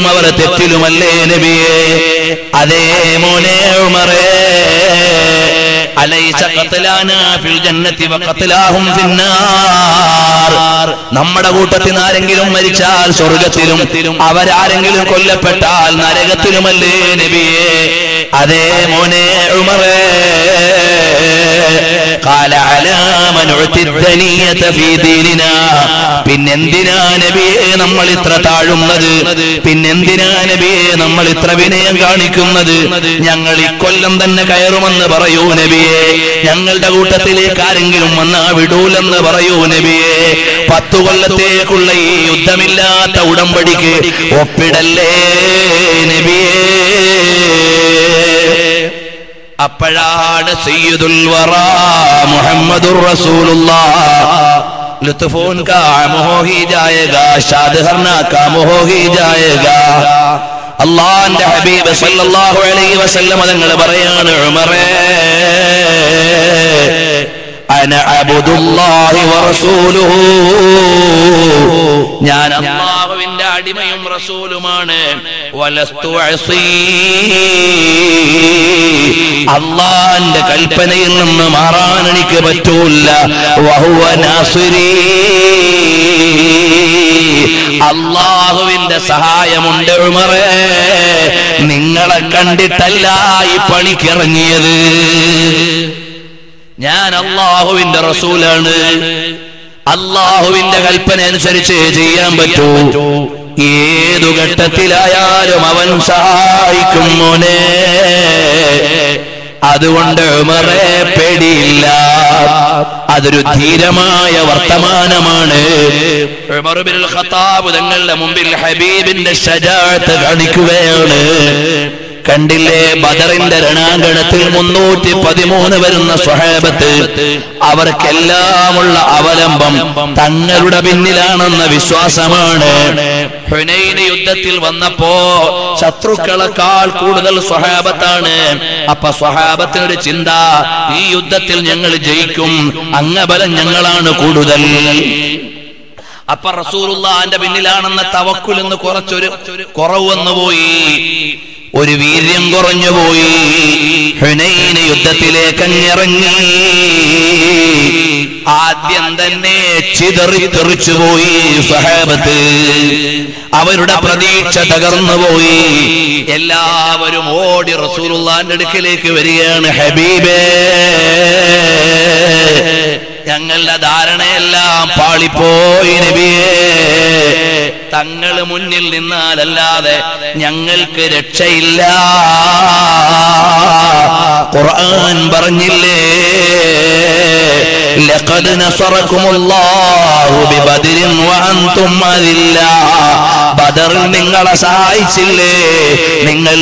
അവർ തെറ്റിലുമല്ലേ നബിയേ? അതേ മോനെ ഉമറേ, അലൈസ ഖത്ലാനാ ഫിൽ ജന്നതി വഖത്ലാഹും ഫിന്നാർ. നമ്മുടെ കൂട്ടത്തിൽ ആരെങ്കിലും മരിച്ചാൽ സ്വർഗ്ഗത്തിലും അവരാരെങ്കിലും കൊല്ലപ്പെട്ടാൽ നരകത്തിലുമല്ലേ നബിയേ? അതേ മോനെ ഉമറേ, ഖാല അലാ മൻ ഉതിദ്ദനിയത ഫീ ദീനിനാ. പിന്നെന്തിനാ നബിയേ നമ്മൾ ഇത്ര താഴുന്നത്? പിന്നെന്തിനാ നബിയേ നമ്മൾ ഇത്ര വിനയം കാണിക്കുന്നത്? ഞങ്ങൾ ഇക്കൊല്ലം തന്നെ കയറുമെന്ന് പറയൂ നബിയേ. ഞങ്ങളുടെ കൂട്ടത്തിലേക്ക് ആരെങ്കിലും വന്നാ വിടൂലെന്ന് പറയൂ നബിയേ. 10 കൊല്ലത്തേക്കുള്ള ഈ യുദ്ധമില്ലാത്ത ഉടമ്പടിക്ക് ഒപ്പിടല്ലേ നബിയേ. അപ്പോഴാണ് സയ്യിദുൽ വറാ മുഹമ്മദുർ റസൂലുള്ളാഹ് लुत्फों का आम हो ही जाएगा, शाद हरना काम हो ही जाएगा. അല്ലാഹുവിന്റെ ഹബീബ് സല്ലല്ലാഹു അലൈഹി വസല്ലം തങ്ങൾ പറയാണ്, ഉമറേ, അന അബ്ദുല്ലാഹി വറസൂലുഹു, ഞാൻ അല്ലാഹുവിന്റെ അടിമയും റസൂലുമാണ്. വലസ്തു അസീ, അല്ലാഹുവിന്റെ കൽപ്പനയിൽ നിന്ന് മാറാൻ എനിക്ക് പറ്റൂല. വഹുവ നാസിരി, അല്ലാഹുവിന്റെ സഹായമുണ്ട് ഉമറേ. നിങ്ങളെ കണ്ടിട്ടല്ല ഈ പണിക്കിറങ്ങിയത്. ഞാൻ അല്ലാഹുവിന്റെ റസൂലാണ്. അല്ലാഹുവിന്റെ കൽപ്പന അനുസരിച്ച് ചെയ്യാൻ പറ്റൂ. ഏതു ഘട്ടത്തിലായാലും അവൻ സഹായിക്കും മോനെ. അതുകൊണ്ട് ഉമറേ പേടിയില്ല. അതൊരു ധീരമായ വർത്തമാനമാണ്. ഉമർ ഇബ്നുൽ ഖത്താബ് തങ്ങളുടെ മുമ്പിൽ ഹബീബിന്റെ ശജാഅത്ത് കാണിക്കുകയാണ്. കണ്ടില്ലേ, ബദറിന്റെ രണാങ്കണത്തിൽ 313 വരുന്ന സ്വഹാബത്ത്, അവർക്കെല്ലാമുള്ള അവലംബം തങ്ങളുടെ പിന്നിലാണെന്ന വിശ്വാസമാണ്. ഹുനൈൻ യുദ്ധത്തിൽ വന്നപ്പോ ശത്രുക്കളെക്കാൾ കൂടുതൽ സ്വഹാബത്താണ്. അപ്പൊ സ്വഹാബത്തിനൊരു ചിന്ത, ഈ യുദ്ധത്തിൽ ഞങ്ങൾ ജയിക്കും, അംഗബലം ഞങ്ങളാണ് കൂടുതൽ. അപ്പൊ റസൂലുള്ളാഹിന്റെ പിന്നിലാണെന്ന തവക്കുൽ എന്ന് കുറച്ചൊരു കുറവ് വന്നുപോയി, ഒരു വീര്യം കുറഞ്ഞുപോയി. ഹുനൈൻ യുദ്ധത്തിലേക്ക് ഇറങ്ങി. ആദ്യം തന്നെ ചിതറിത്തെറിച്ചുപോയി സ്വഹാബത്ത്. അവരുടെ പ്രതീക്ഷ തകർന്നുപോയി. എല്ലാവരും ഓടി റസൂലുള്ളാഹിന്റെ അടുക്കലേക്ക് വരികയാണ്. ഹബീബേ, ഞങ്ങളുടെ ധാരണയെല്ലാം പാളിപ്പോയി നബിയേ. തങ്ങള് മുന്നിൽ നിന്നാലല്ലാതെ ഞങ്ങൾക്ക് രക്ഷയില്ല. ഖുർആൻ പറഞ്ഞില്ലേ, ലഖദ് നസറകുമുല്ലാഹു ബിബദരിൻ വഅൻതും അദില്ലാ. ബദറിൽ നിങ്ങളെ സഹായിച്ചില്ലേ, നിങ്ങൾ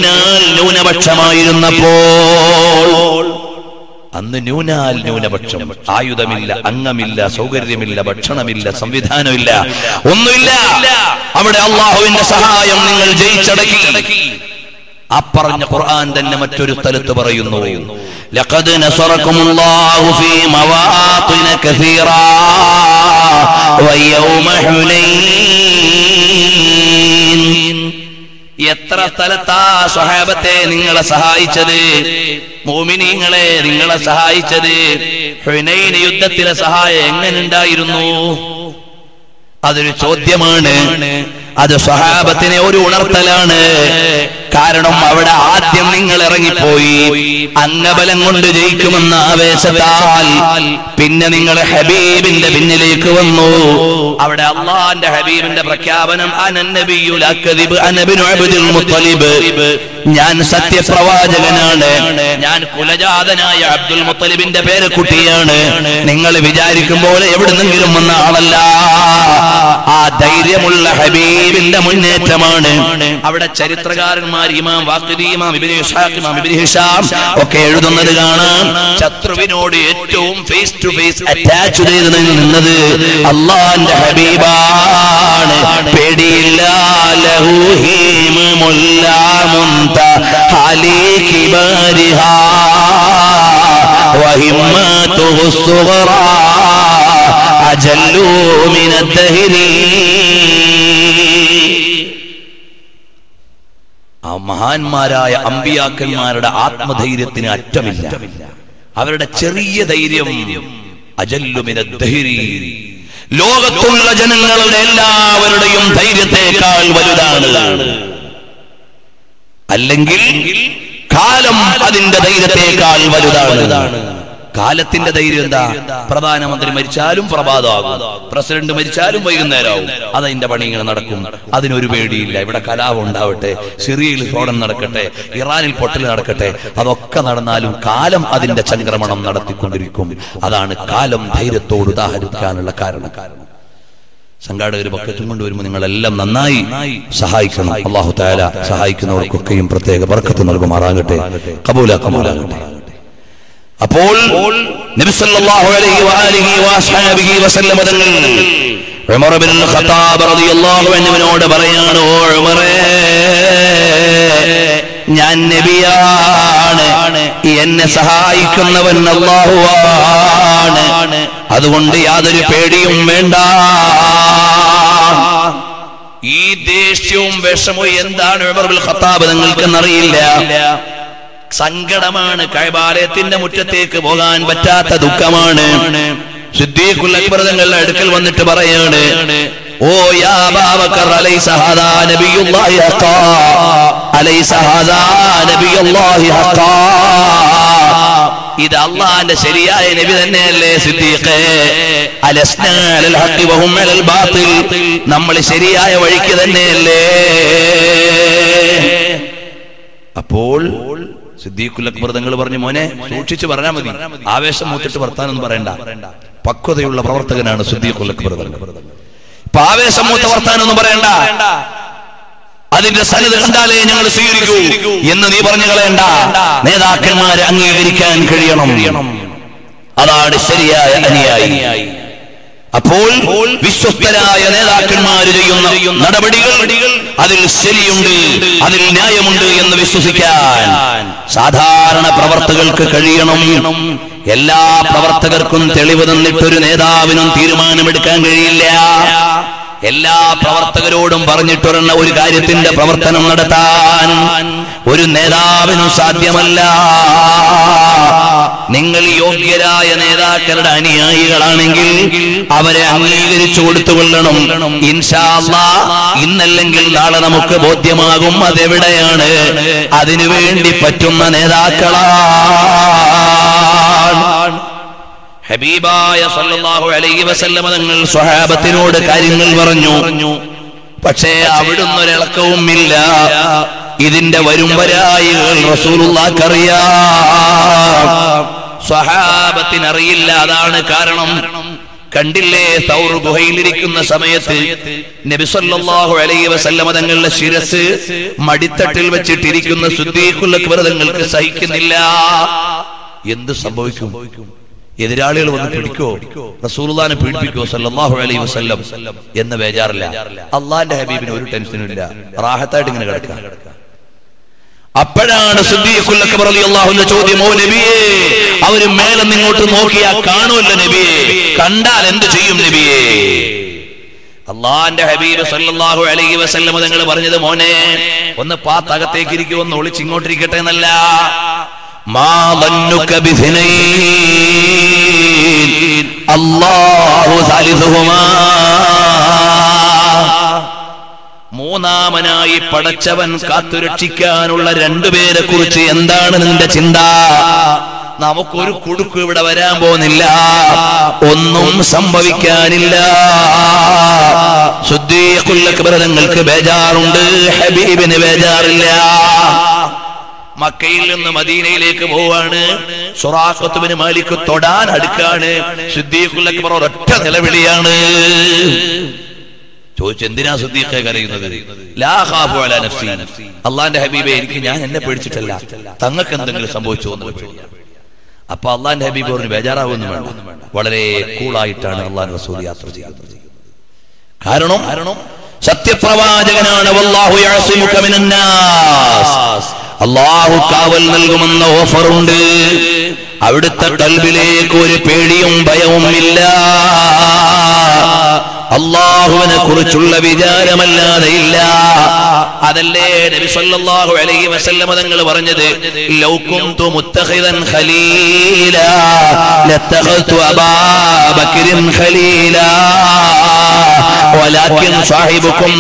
ന്യൂനപക്ഷമായിരുന്നപ്പോൾ. അന്ന് ന്യൂനപക്ഷം, ആയുധമില്ല, അംഗമില്ല, സൗകര്യമില്ല, ഭക്ഷണമില്ല, സംവിധാനമില്ല, ഒന്നുമില്ല. അവിടെ അല്ലാഹുവിന്റെ സഹായം നിങ്ങൾ ജയിച്ചടക്കി. അപ്പറഞ്ഞ ഖുർആൻ തന്നെ മറ്റൊരു സ്ഥലത്ത് പറയുന്നു, ലഖദ് നസറകുമുല്ലാഹു ഫീ മവാത്തിന കസീറാ വയൗമ ഹുനൈൻ. എത്ര സ്ഥലത്താ സ്വഹാബത്തെ നിങ്ങളെ സഹായിച്ചത്, മുഅ്മിനീങ്ങളെ നിങ്ങളെ സഹായിച്ചത്. ഹുനൈൻ യുദ്ധത്തിലെ സഹായം എങ്ങനെയുണ്ടായിരുന്നു? അതൊരു ചോദ്യമാണ്. അത് സ്വഹാബത്തിനെ ഒരു ഉണർത്തലാണ്. കാരണം അവിടെ ആദ്യം നിങ്ങൾ ഇറങ്ങിപ്പോയി, അംഗബലം കൊണ്ട് ജയിക്കുമെന്ന ആവേശത്താൽ. പിന്നെ നിങ്ങൾ ഹബീബിന്റെ പിന്നിലേക്ക് വന്നു. അവിടെ അല്ലാഹുവിന്റെ ഹബീബിന്റെ പ്രഖ്യാപനം, അനന്നബിയ്യു ലാ കദിബ് അനബിനു അബ്ദുൽ മുത്തലിബ്, ഞാൻ സത്യപ്രവാചകനാണ്, ഞാൻ കുലജാതനായ അബ്ദുൽ മുത്തലിബിന്റെ പേരക്കുട്ടിയാണ്. നിങ്ങൾ വിചാരിക്കും പോലെ എവിടുന്നെങ്കിലും വന്ന ആളല്ല. ആ ധൈര്യമുള്ള ഹബീബിന്റെ മുന്നേറ്റമാണ്. അവിടെ ചരിത്രകാരന്മാർ ഇമാം വാഖിദി, ഇമാം ഇബ്നു ഇസ്ഹാഖ്, ഇമാം ഇബ്നു ഹിശാം ഒക്കെ എഴുതുന്നത് കാണാം. ശത്രുവിനോട് ഏറ്റവും ഫേസ് ടു ഫേസ് അറ്റാച്ച് ചെയ്ത് നിന്നത് അല്ലാഹുവിന്റെ ഹബീബാണ്. പേടിയില്ല. ലഹു ഹീമുല്ല മുൻതഹാലി കിബരിഹാ വഹിമ്മതുഹു സുഗ്റാ അജല്ലു മിനദ്ദഹരി. ആ മഹാന്മാരായ അമ്പിയാക്കന്മാരുടെ ആത്മധൈര്യത്തിന് അറ്റമില്ല. അവരുടെ ചെറിയ ധൈര്യം അജല്ലു മിനദ്ദഹരി, ലോകത്തുള്ള ജനങ്ങളുടെ എല്ലാവരുടെയും ധൈര്യത്തെക്കാൾ വലുതാണ്. അല്ലെങ്കിൽ കാലം അതിന്റെ ധൈര്യത്തെക്കാൾ വലുതാണ്. കാലത്തിന്റെ ധൈര്യം എന്താ? പ്രധാനമന്ത്രി മരിച്ചാലും പ്രഭാതമാകും, പ്രസിഡന്റ് മരിച്ചാലും വൈകുന്നേരമാവും. അതതിന്റെ പണി ഇങ്ങനെ നടക്കും, അതിനൊരു പേടിയില്ല. ഇവിടെ കലാപം ഉണ്ടാവട്ടെ, സിറിയയിൽ സ്ഫോടനം നടക്കട്ടെ, ഇറാനിൽ പൊട്ടൽ നടക്കട്ടെ, അതൊക്കെ നടന്നാലും കാലം അതിന്റെ ചംക്രമണം നടത്തിക്കൊണ്ടിരിക്കും. അതാണ് കാലം ധൈര്യത്തോട് ഉദാഹരിക്കാനുള്ള കാരണം. സംഘാടകർ ബക്കറ്റും കൊണ്ടുവരുമ്പോൾ നിങ്ങളെല്ലാം നന്നായി സഹായിക്കണം. അല്ലാഹു തആല സഹായിക്കുന്നവർക്കൊക്കെയും പ്രത്യേക ബർക്കത്ത് നൽകുമാറാകട്ടെ, കബൂലാക്കുമാറാകട്ടെ. അപ്പോൾ നബി സല്ലല്ലാഹു അലൈഹി വആലിഹി വഅസ്ഹാബിഹി വസല്ലം തങ്ങൾ ഉമർ ഇബ്നുൽ ഖത്താബ് റളിയല്ലാഹു അൻഹുവിനോട് പറയാണ്, ഓ ഉമറേ, ഞാൻ നബിയാണ്, എന്നെ സഹായിക്കുന്നവൻ അല്ലാഹുവാണ്, അതുകൊണ്ട് യാതൊരു പേടിയും വേണ്ട. ഈ ദേഷ്യവും വിഷമവും എന്താണ് ഉമർ ഇബ്നുൽ ഖത്താബ് നിങ്ങൾക്കെന്നറിയില്ല. സങ്കടമാണ്, കഅബാലയത്തിന്റെ മുറ്റത്തേക്ക് പോകാൻ പറ്റാത്ത ദുഃഖമാണ്. സിദ്ദീഖുൽ അക്ബർ തങ്ങളുടെ അടുക്കൽ വന്നിട്ട് പറയാണ്, ഓ യാ അബൂബക്കർ, അലൈസ ഹാദാ നബിയുല്ലാഹി ഹഖാ, അലൈസ ഹാദാ നബിയുല്ലാഹി ഹഖാ, ഇത് അല്ലാഹുവിന്റെ ശരിയായ നബി തന്നെയല്ലേ സിദ്ദീഖേ? അലസ്നാ അലൽ ഹഖി വഹും അലൽ ബാത്തിൽ, നമ്മൾ ശരിയായ വഴിക്ക് തന്നെയല്ലേ? അപ്പോൾ സിദ്ദീഖുൽ അക്ബർ തങ്ങൾ പറഞ്ഞു, മോനെ സൂക്ഷിച്ചു പറഞ്ഞാൽ മതി, ആവേശം മൂത്തിട്ട് വർത്താനൊന്നും പറയണ്ട. പക്വതയുള്ള പ്രവർത്തകനാണ് സിദ്ദീഖുൽ അക്ബർ തങ്ങൾ. ഇപ്പൊ ആവേശം മൂത്ത വർത്താനൊന്നും പറയണ്ട, അതിന്റെ സനത് കണ്ടാലേ ഞങ്ങൾ സ്വീകരിക്കൂ എന്ന് നീ പറഞ്ഞു കളയണ്ട. നേതാക്കന്മാരെ അംഗീകരിക്കാൻ കഴിയണം, അതാണ് ശരിയായ അനുയായി. അപ്പോൾ വിശ്വസ്തരായ നേതാക്കന്മാർ ചെയ്യുന്ന നടപടികൾ അതിൽ ശരിയുണ്ട്, അതിൽ ന്യായമുണ്ട് എന്ന് വിശ്വസിക്കാൻ സാധാരണ പ്രവർത്തകർക്ക് കഴിയണം. എല്ലാ പ്രവർത്തകർക്കും തെളിവ് തന്നിട്ടൊരു നേതാവിനും തീരുമാനമെടുക്കാൻ കഴിയില്ല. എല്ലാ പ്രവർത്തകരോടും പറഞ്ഞിട്ടുള്ള ഒരു കാര്യത്തിന്റെ പ്രവർത്തനം നടത്താൻ ഒരു നേതാവിനും സാധ്യമല്ല. നിങ്ങൾ യോഗ്യരായ നേതാക്കളുടെ അനുയായികളാണെങ്കിൽ അവരെ അംഗീകരിച്ചു കൊടുത്തുകൊള്ളണം. ഇൻഷാ അല്ലാഹ് ഇന്നല്ലെങ്കിൽ നാളെ നമുക്ക് ബോധ്യമാകും അതെവിടെയാണ്. അതിനുവേണ്ടി പറ്റുന്ന നേതാക്കളാണ്. ഹബീബായ സല്ലല്ലാഹു അലൈഹി വസല്ലം തങ്ങൾ സ്വഹാബത്തിനോട് കാര്യങ്ങൾ പറഞ്ഞു. പക്ഷേ അവിടുന്ന് ഒരിളക്കവും ഇല്ല. ഇതിന്റെ വരുംവരായികൾ റസൂലുള്ളാഹിക്കറിയാം, സ്വഹാബത്തിനറിയില്ല. അതാണ് കാരണം. കണ്ടില്ലേ, സൗർ ഗുഹയിലിരിക്കുന്ന സമയത്ത് നബി സല്ലല്ലാഹു അലൈഹി വസല്ലം തങ്ങളുടെ ശിരസ് മടിത്തട്ടിൽ വെച്ചിട്ടിരിക്കുന്ന സിദ്ദീഖുൽ അക്ബർ തങ്ങൾക്ക് സഹിക്കുന്നില്ല. എന്ത് സംഭവിക്കും? എതിരാളികൾ വന്ന് പിടിക്കോ, റസൂലുള്ളാഹിനെ പീഡിപ്പിക്കോ സല്ലല്ലാഹു അലൈഹി വസല്ലം എന്ന ബേജാറില്ല. അള്ളാന്റെ ഹബീബിന് ഒരു ടെൻഷനും ഇല്ല, റാഹത്തായിട്ട് ഇങ്ങനെ കിടക്കാം. അപ്പോഴാണ് സിദ്ദീഖുൽ അക്ബർ റളിയല്ലാഹു അൻഹു ചോദ്യം, ഓ നബിയേ, അവര് മേലെ നിങ്ങോട്ട് നോക്കിയാ കാണുമല്ലോ നബിയേ, കണ്ടാൽ എന്ത് ചെയ്യും നബിയേ? അള്ളാന്റെ ഹബീബ് സല്ലല്ലാഹു അലൈഹി വസല്ലം തങ്ങൾ പറഞ്ഞത്, മോനെ ഒന്ന് പാത്തകത്തേക്ക് ഇരിക്കും, ഒന്ന് ഒളിച്ചിങ്ങോട്ടിരിക്കട്ടെ എന്നല്ല. മാ ظنك بثنين الله ثالثهما, മൂന്നാമനായി പടച്ചവൻ കാത്തുരക്ഷിക്കാനുള്ള രണ്ടുപേരെ കുറിച്ച് എന്താണ് നിന്റെ ചിന്ത? നമുക്കൊരു കുടുക്ക് ഇവിടെ വരാൻ പോകുന്നില്ല, ഒന്നും സംഭവിക്കാനില്ല. സിദ്ദീഖുൽ അക്ബർ തങ്ങൾക്ക് ബേജാറുണ്ട്, ഹബീബിന് ബേജാറില്ല. മക്കയിൽ നിന്ന് മദീനയിലേക്ക് പോവാണ്. സുറാഖത്ത് ബിൻ മാലിക് തൊടാൻ അടുക്കാണ്. സിദ്ദീഖുൽ അക്ബർ ഒരൊറ്റ നിലവിളിയാണ്. ചോദിച്ചു, എന്തിനാ സിദ്ദീഖേ കരയുന്നത്? ലാ ഖാഫു അലാ നഫ്സി, അള്ളാന്റെ ഹബീബേ, എനിക്ക് ഞാൻ എന്നെ പേടിച്ചിട്ടല്ല, തങ്ങൾക്ക് എന്തെങ്കിലും സംഭവിച്ചു എന്ന് പേടിയാ. അപ്പൊ അള്ളാന്റെ ഹബീബ് പറഞ്ഞു, ബേജാറാവൊന്നും വേണ്ട, വളരെ കൂളായിട്ടാണ് അള്ളാഹു റസൂൽ യാത്ര ചെയ്യുന്നത്. കാരണം സത്യപ്രവാചകനാണ്. വല്ലാഹു യഅസിമുക മിനന്നാസ്, അല്ലാഹു കാവൽ നൽകുമെന്ന ഓഫറുണ്ട്. അവിടുത്തെ ഖൽബിലേക്ക് ഒരു പേടിയും ഭയവും ഇല്ല. അല്ലാഹുവിനെ കുറിച്ചുള്ള വിചാരമല്ലാതെ ഇല്ല. അതല്ലേ നബി സല്ലല്ലാഹു അലൈഹി വസല്ലം തങ്ങൾ പറഞ്ഞത്, ലൗ കുന്തു മുത്തഖിദൻ ഖലീലാ ലത്തഖൽതു അബാ ബക്രിൻ ഖലീലാ വലാകിൻ സാഹിബുക്കും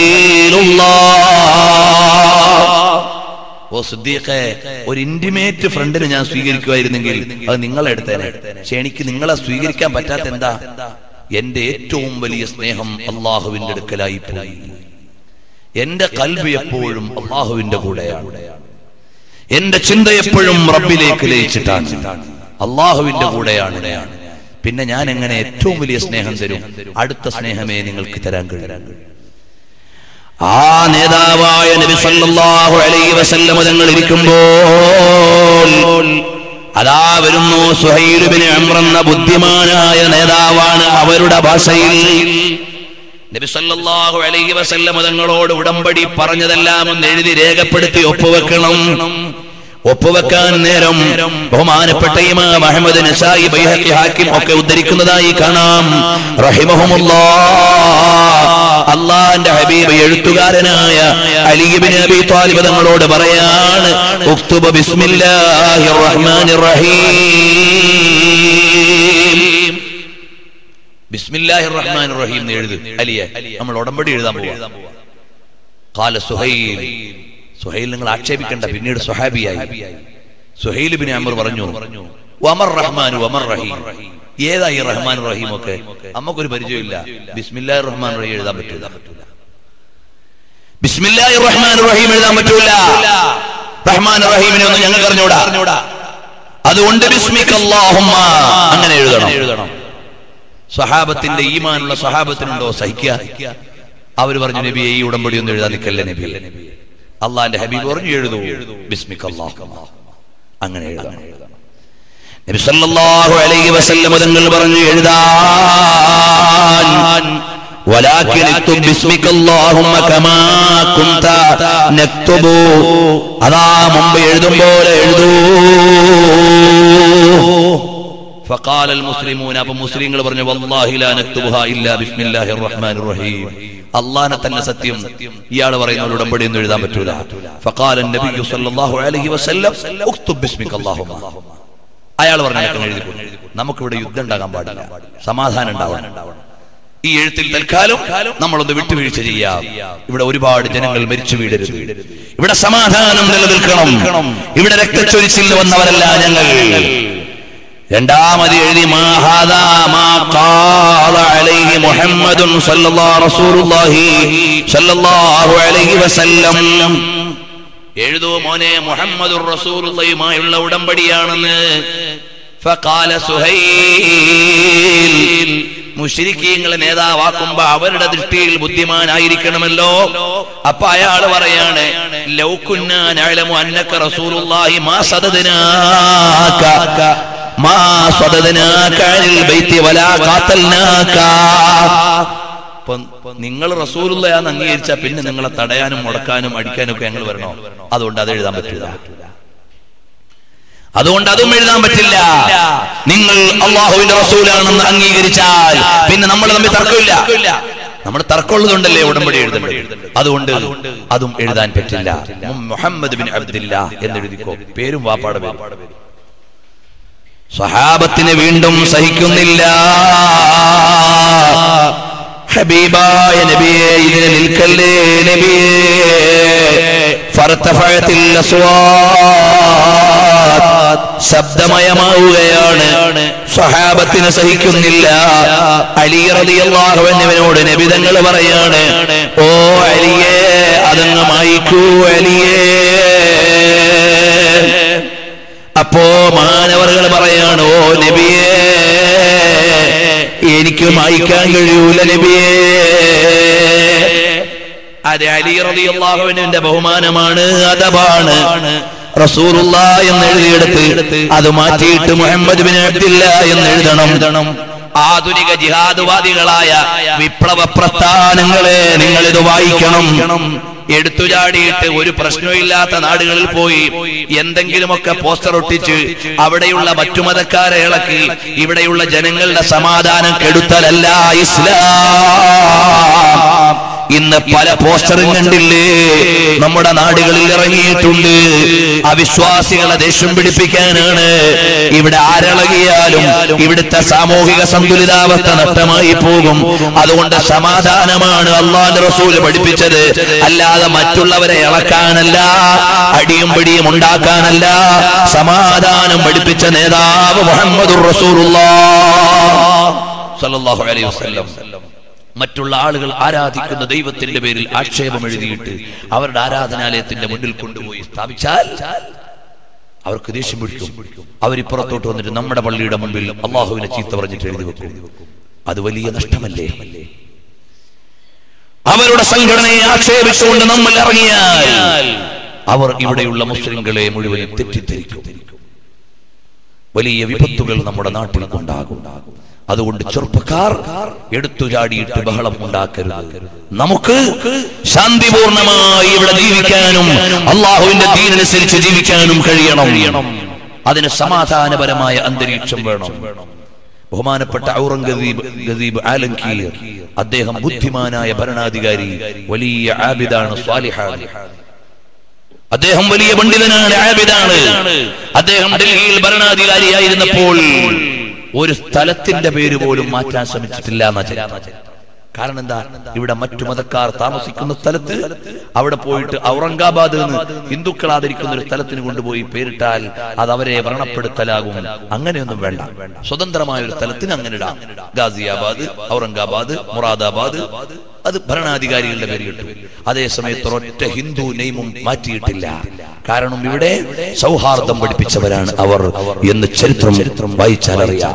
ഖലീലുല്ലാഹ്. ഓ സിദ്ദീഖേ, ഒരു ഇന്റിമേറ്റ് ഫ്രണ്ടിനെ ഞാൻ സ്വീകരിക്കുമായിരുന്നെങ്കിൽ അത് നിങ്ങളെ എടുത്തേനെ. പക്ഷെ എനിക്ക് നിങ്ങളെ സ്വീകരിക്കാൻ പറ്റാത്ത എന്താ? എന്റെ ഏറ്റവും വലിയ സ്നേഹം അള്ളാഹുവിന്റെ അടുക്കലായി പോയി. എന്റെ കൽബ് എപ്പോഴും അള്ളാഹുവിന്റെ കൂടെയാണ്. എന്റെ ചിന്ത എപ്പോഴും റബ്ബിലേക്ക് ലയിച്ചിട്ടാണ്, അള്ളാഹുവിന്റെ കൂടെയാണ്. പിന്നെ ഞാൻ എങ്ങനെ ഏറ്റവും വലിയ സ്നേഹം തരും? അടുത്ത സ്നേഹമേ നിങ്ങൾക്ക് തരാൻ കഴിയും. ആ നേതാവായ നബി സല്ലല്ലാഹു അലൈഹി വസല്ലം തങ്ങൾ ഇരിക്കുമ്പോൾ അതാ വരുന്നു സുഹൈൽ ഇബ്നു അംർ എന്ന ബുദ്ധിമാനായ നേതാവാണ്. അവരുടെ ഭാഷയിൽ നബി സല്ലല്ലാഹു അലൈഹി വസല്ലം തങ്ങളോട് ഉടമ്പടി പറഞ്ഞതെല്ലാം ഒന്ന് എഴുതി രേഖപ്പെടുത്തി ഒപ്പുവെക്കണം. ഒപ്പുവെക്കാൻ നേരം ബഹുമാനപ്പെട്ട ഇമാം അഹ്മദ്, നസായി, ബൈഹഖി, ഹാക്കിം ഒക്കെ ഉദ്ധരിക്കുന്നതായി കാണാം റഹിമഹുമുല്ലാഹ്. അല്ലാഹുവിന്റെ ഹബീബ് എഴുത്തുകാരനായ അലി ഇബ്നു അബീ ത്വാലിബ് തങ്ങളോട് പറയാണ്, ഉക്തുബ ബിസ്മില്ലാഹിർ റഹ്മാനിർ റഹീം. ബിസ്മില്ലാഹിർ റഹ്മാനിർ റഹീം എന്ന് എഴുതു അലിയെ. നമ്മൾ ഉടമ്പടി എഴുതാൻ പോവാ. ഖാല സുഹൈൽ, സുഹൈൽ നിങ്ങൾ ആക്ഷേപിക്കണ്ട, പിന്നീട് സ്വഹാബിയായി. സുഹൈൽ ഇബ്നു അംർ പറഞ്ഞു, വമർ റഹ്മാനു വമർ റഹീം. ഏതാ ഈ റഹ്മാൻ റഹീം ഒക്കെ? നമുക്കൊരു പരിചയമില്ല. ബിസ്മില്ലാഹിർ റഹ്മാനിർ റഹീം എഴുതാൻ പറ്റൂല. ബിസ്മില്ലാഹിർ റഹ്മാനിർ റഹീം എഴുതാൻ പറ്റൂല. റഹ്മാൻ റഹീമിനെ ഒന്നും ഞങ്ങൾക്ക് അറിഞ്ഞൂടാ. അതുകൊണ്ട് ബിസ്മിക്കല്ലാഹുമ്മ അങ്ങനെ എഴുതണം. സ്വഹാബത്തിന്റെ ഈമാനുള്ള സ്വഹാബത്തിനുണ്ടോ സഹിക്കുക? അവര് പറഞ്ഞു, നബിയെ ഈ ഉടമ്പടി ഒന്നും എഴുതാൻ നിൽക്കല്ലേ നബിയെ. അള്ളാന്റെ ഹബീബ് പറഞ്ഞു, എഴുതൂ ബിസ്മിക്കല്ലാഹുമ്മ, അങ്ങനെ എഴുതണം. നബി സല്ലല്ലാഹു അലൈഹി വസല്ലം തങ്ങൾ പറഞ്ഞു എഴുതാൻ. വലാകിൻ ഇക്തുബ് ബിസ്മിക്കല്ലാഹുമ്മ കമാ കുൻത നക്തുബു. അതാ മുമ്പ് എഴുതും പോലെ എഴുതൂ. فقال المسلمون, അപ്പൊ മുസ്ലിങ്ങൾ പറഞ്ഞു, വല്ലാഹി ലാ നക്തുബുഹാ ഇല്ലാ ബിസ്മില്ലാഹിർ റഹ്മാനിർ റഹീം. അല്ലാഹനെ തന്നെ സത്യം, ഇയാൾ പറയുന്ന ഉടമ്പടി ഒന്നും എഴുതാൻ പറ്റൂല. فقال النبي صلى الله عليه وسلم اكتب باسمك اللهم. അയാൾ പറഞ്ഞു, നമുക്കിവിടെ യുദ്ധം ഉണ്ടാകാൻ പാടില്ല, സമാധാനം ഉണ്ടാവണം. ഈ എഴുത്തിൽ തൽക്കാലം നമ്മളൊന്ന് വിട്ടുവീഴ്ച ചെയ്യാം. ഇവിടെ ഒരുപാട് ജനങ്ങൾ മരിച്ചു വീഴരുത്. ഇവിടെ സമാധാനം നിലനിൽക്കണം. ഇവിടെ രക്തച്ചൊരിച്ചിൽ വന്നവരല്ല ഞങ്ങൾ. രണ്ടാമത് എഴുതി, മുഹമ്മദുൻ സല്ലല്ലാഹു അലൈഹി വസല്ലം. എഴുതൂ മോനെ, മുഹമ്മദുർ റസൂലുള്ളാഹിയുമായുള്ള ഉടമ്പടിയാണെന്ന്. ഫഖാല സുഹൈൽ, മുശ്രിക്കീങ്ങളെ നേതാവാക്കുമ്പോ അവരുടെ ദൃഷ്ടിയിൽ ബുദ്ധിമാനായിരിക്കണമല്ലോ. അപ്പൊ അയാൾ പറയാണ്, ലൗ കുന്നാ നഅലമു അന്നക റസൂലുള്ളാഹി മാ സദദനാക മാ സദദനാക അനിൽ ബൈത്തി വലാ ഖാതൽനാക. നിങ്ങൾ റസൂലുള്ളാഹിയാണെന്ന് അംഗീകരിച്ച പിന്നെ നിങ്ങളെ തടയാനും മുടക്കാനും അടിക്കാനും ഒക്കെ ഞങ്ങൾ വരണോ? അതുകൊണ്ട് അത് എഴുതാൻ പറ്റില്ല. അതുകൊണ്ട് അതും എഴുതാൻ പറ്റില്ല. നിങ്ങൾ അള്ളാഹുവിന്റെ റസൂലാണെന്ന് അംഗീകരിച്ചാൽ പിന്നെ നമ്മൾ തമ്മിൽ തർക്കമില്ല. നമ്മൾ തർക്കമുള്ളതുകൊണ്ടല്ലേ ഉടമ്പടി എഴുതേണ്ടത്. അതുകൊണ്ട് അതും എഴുതാൻ പറ്റില്ല. മുഹമ്മദ് ബിൻ അബ്ദില്ലാ എന്നെഴുതിക്കോ, പേരും വാപ്പാടെ പേരും. സ്വഹാബത്തിന് വീണ്ടും സഹിക്കുന്നില്ല. ഹബീബായ നബിയേ, ഇതിനെ നിൽക്കല്ലേ നബിയേ. ഫർതഫഅത്തിൽ അസ്വാത്, ശബ്ദമയമാവുകയാണ്. സ്വഹാബത്തിന് സഹിക്കുന്നില്ല. അലി റളിയല്ലാഹു അൻഹുവിനോട് നബി തങ്ങൾ പറയാണ്, ഓ അലിയേ, അതങ്ങ് മായിക്കൂ അലിയേ. അപ്പോ മഹാനവറുകൾ പറയാണ്, ഓ നബിയേ, എനിക്ക് മായ്ക്കാൻ കഴിയൂല നബിയേ. അത് അലി റളിയല്ലാഹു അൻഹുവിന്റെ ബഹുമാനമാണ്, അദബാണ്. റസൂലുള്ളാഹി എന്ന് എഴുതിയെടുത്ത് അത് മാറ്റിയിട്ട് മുഹമ്മദ് ബിൻ അബ്ദില്ലാ എന്ന് എഴുതണം. ആധുനിക ജിഹാദ്വാദികളായ വിപ്ലവ പ്രസ്ഥാനങ്ങളെ നിങ്ങൾ ഇത് വായിക്കണം. എടുത്തുചാടിയിട്ട് ഒരു പ്രശ്നമില്ലാത്ത നാടുകളിൽ പോയി എന്തെങ്കിലുമൊക്കെ പോസ്റ്റർ ഒട്ടിച്ച് അവിടെയുള്ള മറ്റു മതക്കാരെ ഇളക്കി ഇവിടെയുള്ള ജനങ്ങളുടെ സമാധാനം കെടുത്തലല്ല ഇസ്ലാം. ഇന്ന് പല പോസ്റ്ററും കണ്ടില്ലേ നമ്മുടെ നാടുകളിൽ ഇറങ്ങിയിട്ടുണ്ട്. അവിശ്വാസികളെ ദേഷ്യം പിടിപ്പിക്കാനാണ്. ഇവിടെ ആരിളകിയാലും ഇവിടുത്തെ സാമൂഹിക സന്തുലിതാവസ്ഥ നഷ്ടമായി പോകും. അതുകൊണ്ട് സമാധാനമാണ് അല്ലാഹുവിന്റെ റസൂൽ പഠിപ്പിച്ചത്, അല്ലാതെ മറ്റുള്ളവരെ ഇളക്കാനല്ല, അടിയും പിടിയും ഉണ്ടാക്കാനല്ല. സമാധാനം പഠിപ്പിച്ച നേതാവ് മുഹമ്മദുർ റസൂലുള്ളാഹ് സ്വല്ലല്ലാഹു അലൈഹി വസല്ലം. മറ്റുള്ള ആളുകൾ ആരാധിക്കുന്ന ദൈവത്തിന്റെ പേരിൽ ആക്ഷേപം എഴുതിയിട്ട് അവരുടെ ആരാധനാലയത്തിന്റെ മുന്നിൽ കൊണ്ടുപോയി സ്ഥാപിച്ചാൽ അവർക്ക് ദേഷ്യം പിടിക്കും. അവരിപ്പുറത്തോട്ട് വന്നിട്ട് നമ്മുടെ പള്ളിയുടെ മുമ്പിൽ അള്ളാഹുവിനെ ചീത്ത പറഞ്ഞിട്ട് എഴുതി വെക്കും. അത് വലിയ നഷ്ടമല്ലേ? അവരുടെ സംഘടനയെ ആക്ഷേപിച്ചുകൊണ്ട് നമ്മൾ ഇറങ്ങിയാൽ അവർ ഇവിടെയുള്ള മുസ്ലിങ്ങളെ മുഴുവനും തെറ്റിദ്ധരിക്കും. വലിയ വിപത്തുകൾ നമ്മുടെ നാട്ടിൽ ഉണ്ടാകും. അതുകൊണ്ട് ചെറുപ്പക്കാർ എടുത്തുചാടിയിട്ട് ബഹളം ഉണ്ടാക്കരുത്. നമുക്ക് ശാന്തിപൂർണമായി ഇവിടെ ജീവിക്കാനും അള്ളാഹുവിന്റെ ദീനനുസരിച്ച് ജീവിക്കാനും കഴിയണം. അതിന് സമാധാനപരമായ അന്തരീക്ഷം വേണം. ബഹുമാനപ്പെട്ട ഔറംഗസീബ് ആലംകീർ, അദ്ദേഹം ബുദ്ധിമാനായ ഭരണാധികാരി, വലിയ ആബിദാണ്, സ്വാലിഹാണ്. അദ്ദേഹം വലിയ പണ്ഡിതനാണ്, ആബിദാണ്. അദ്ദേഹം ഡൽഹിയിൽ ഭരണാധികാരിയായിരുന്നപ്പോൾ ഒരു സ്ഥലത്തിന്റെ പേര് പോലും മാറ്റാൻ ശ്രമിച്ചിട്ടില്ല. കാരണം എന്താ? ഇവിടെ മറ്റു മതക്കാർ താമസിക്കുന്ന സ്ഥലത്ത് അവിടെ പോയിട്ട് ഔറംഗാബാദ് എന്ന് ഹിന്ദുക്കൾ ആദരിക്കുന്ന ഒരു സ്ഥലത്തിന് കൊണ്ടുപോയി പേരിട്ടാൽ അത് അവരെ വ്രണപ്പെടുത്തലാകും. അങ്ങനെയൊന്നും വേണ്ട. സ്വതന്ത്രമായ ഒരു സ്ഥലത്തിന് അങ്ങനെ ഇടാം. ഗാസിയാബാദ്, ഔറംഗാബാദ്, മുറാദാബാദ്, അത് ഭരണാധികാരികളുടെ പേര് കിട്ടും. അതേസമയത്ത് ഒരൊറ്റ ഹിന്ദു നെയ്മും മാറ്റിയിട്ടില്ല. കാരണം ഇവിടെ സൗഹാർദ്ദം പഠിപ്പിച്ചവരാണ് അവർ എന്ന് ചരിത്രം വായിച്ചാൽ അറിയാം.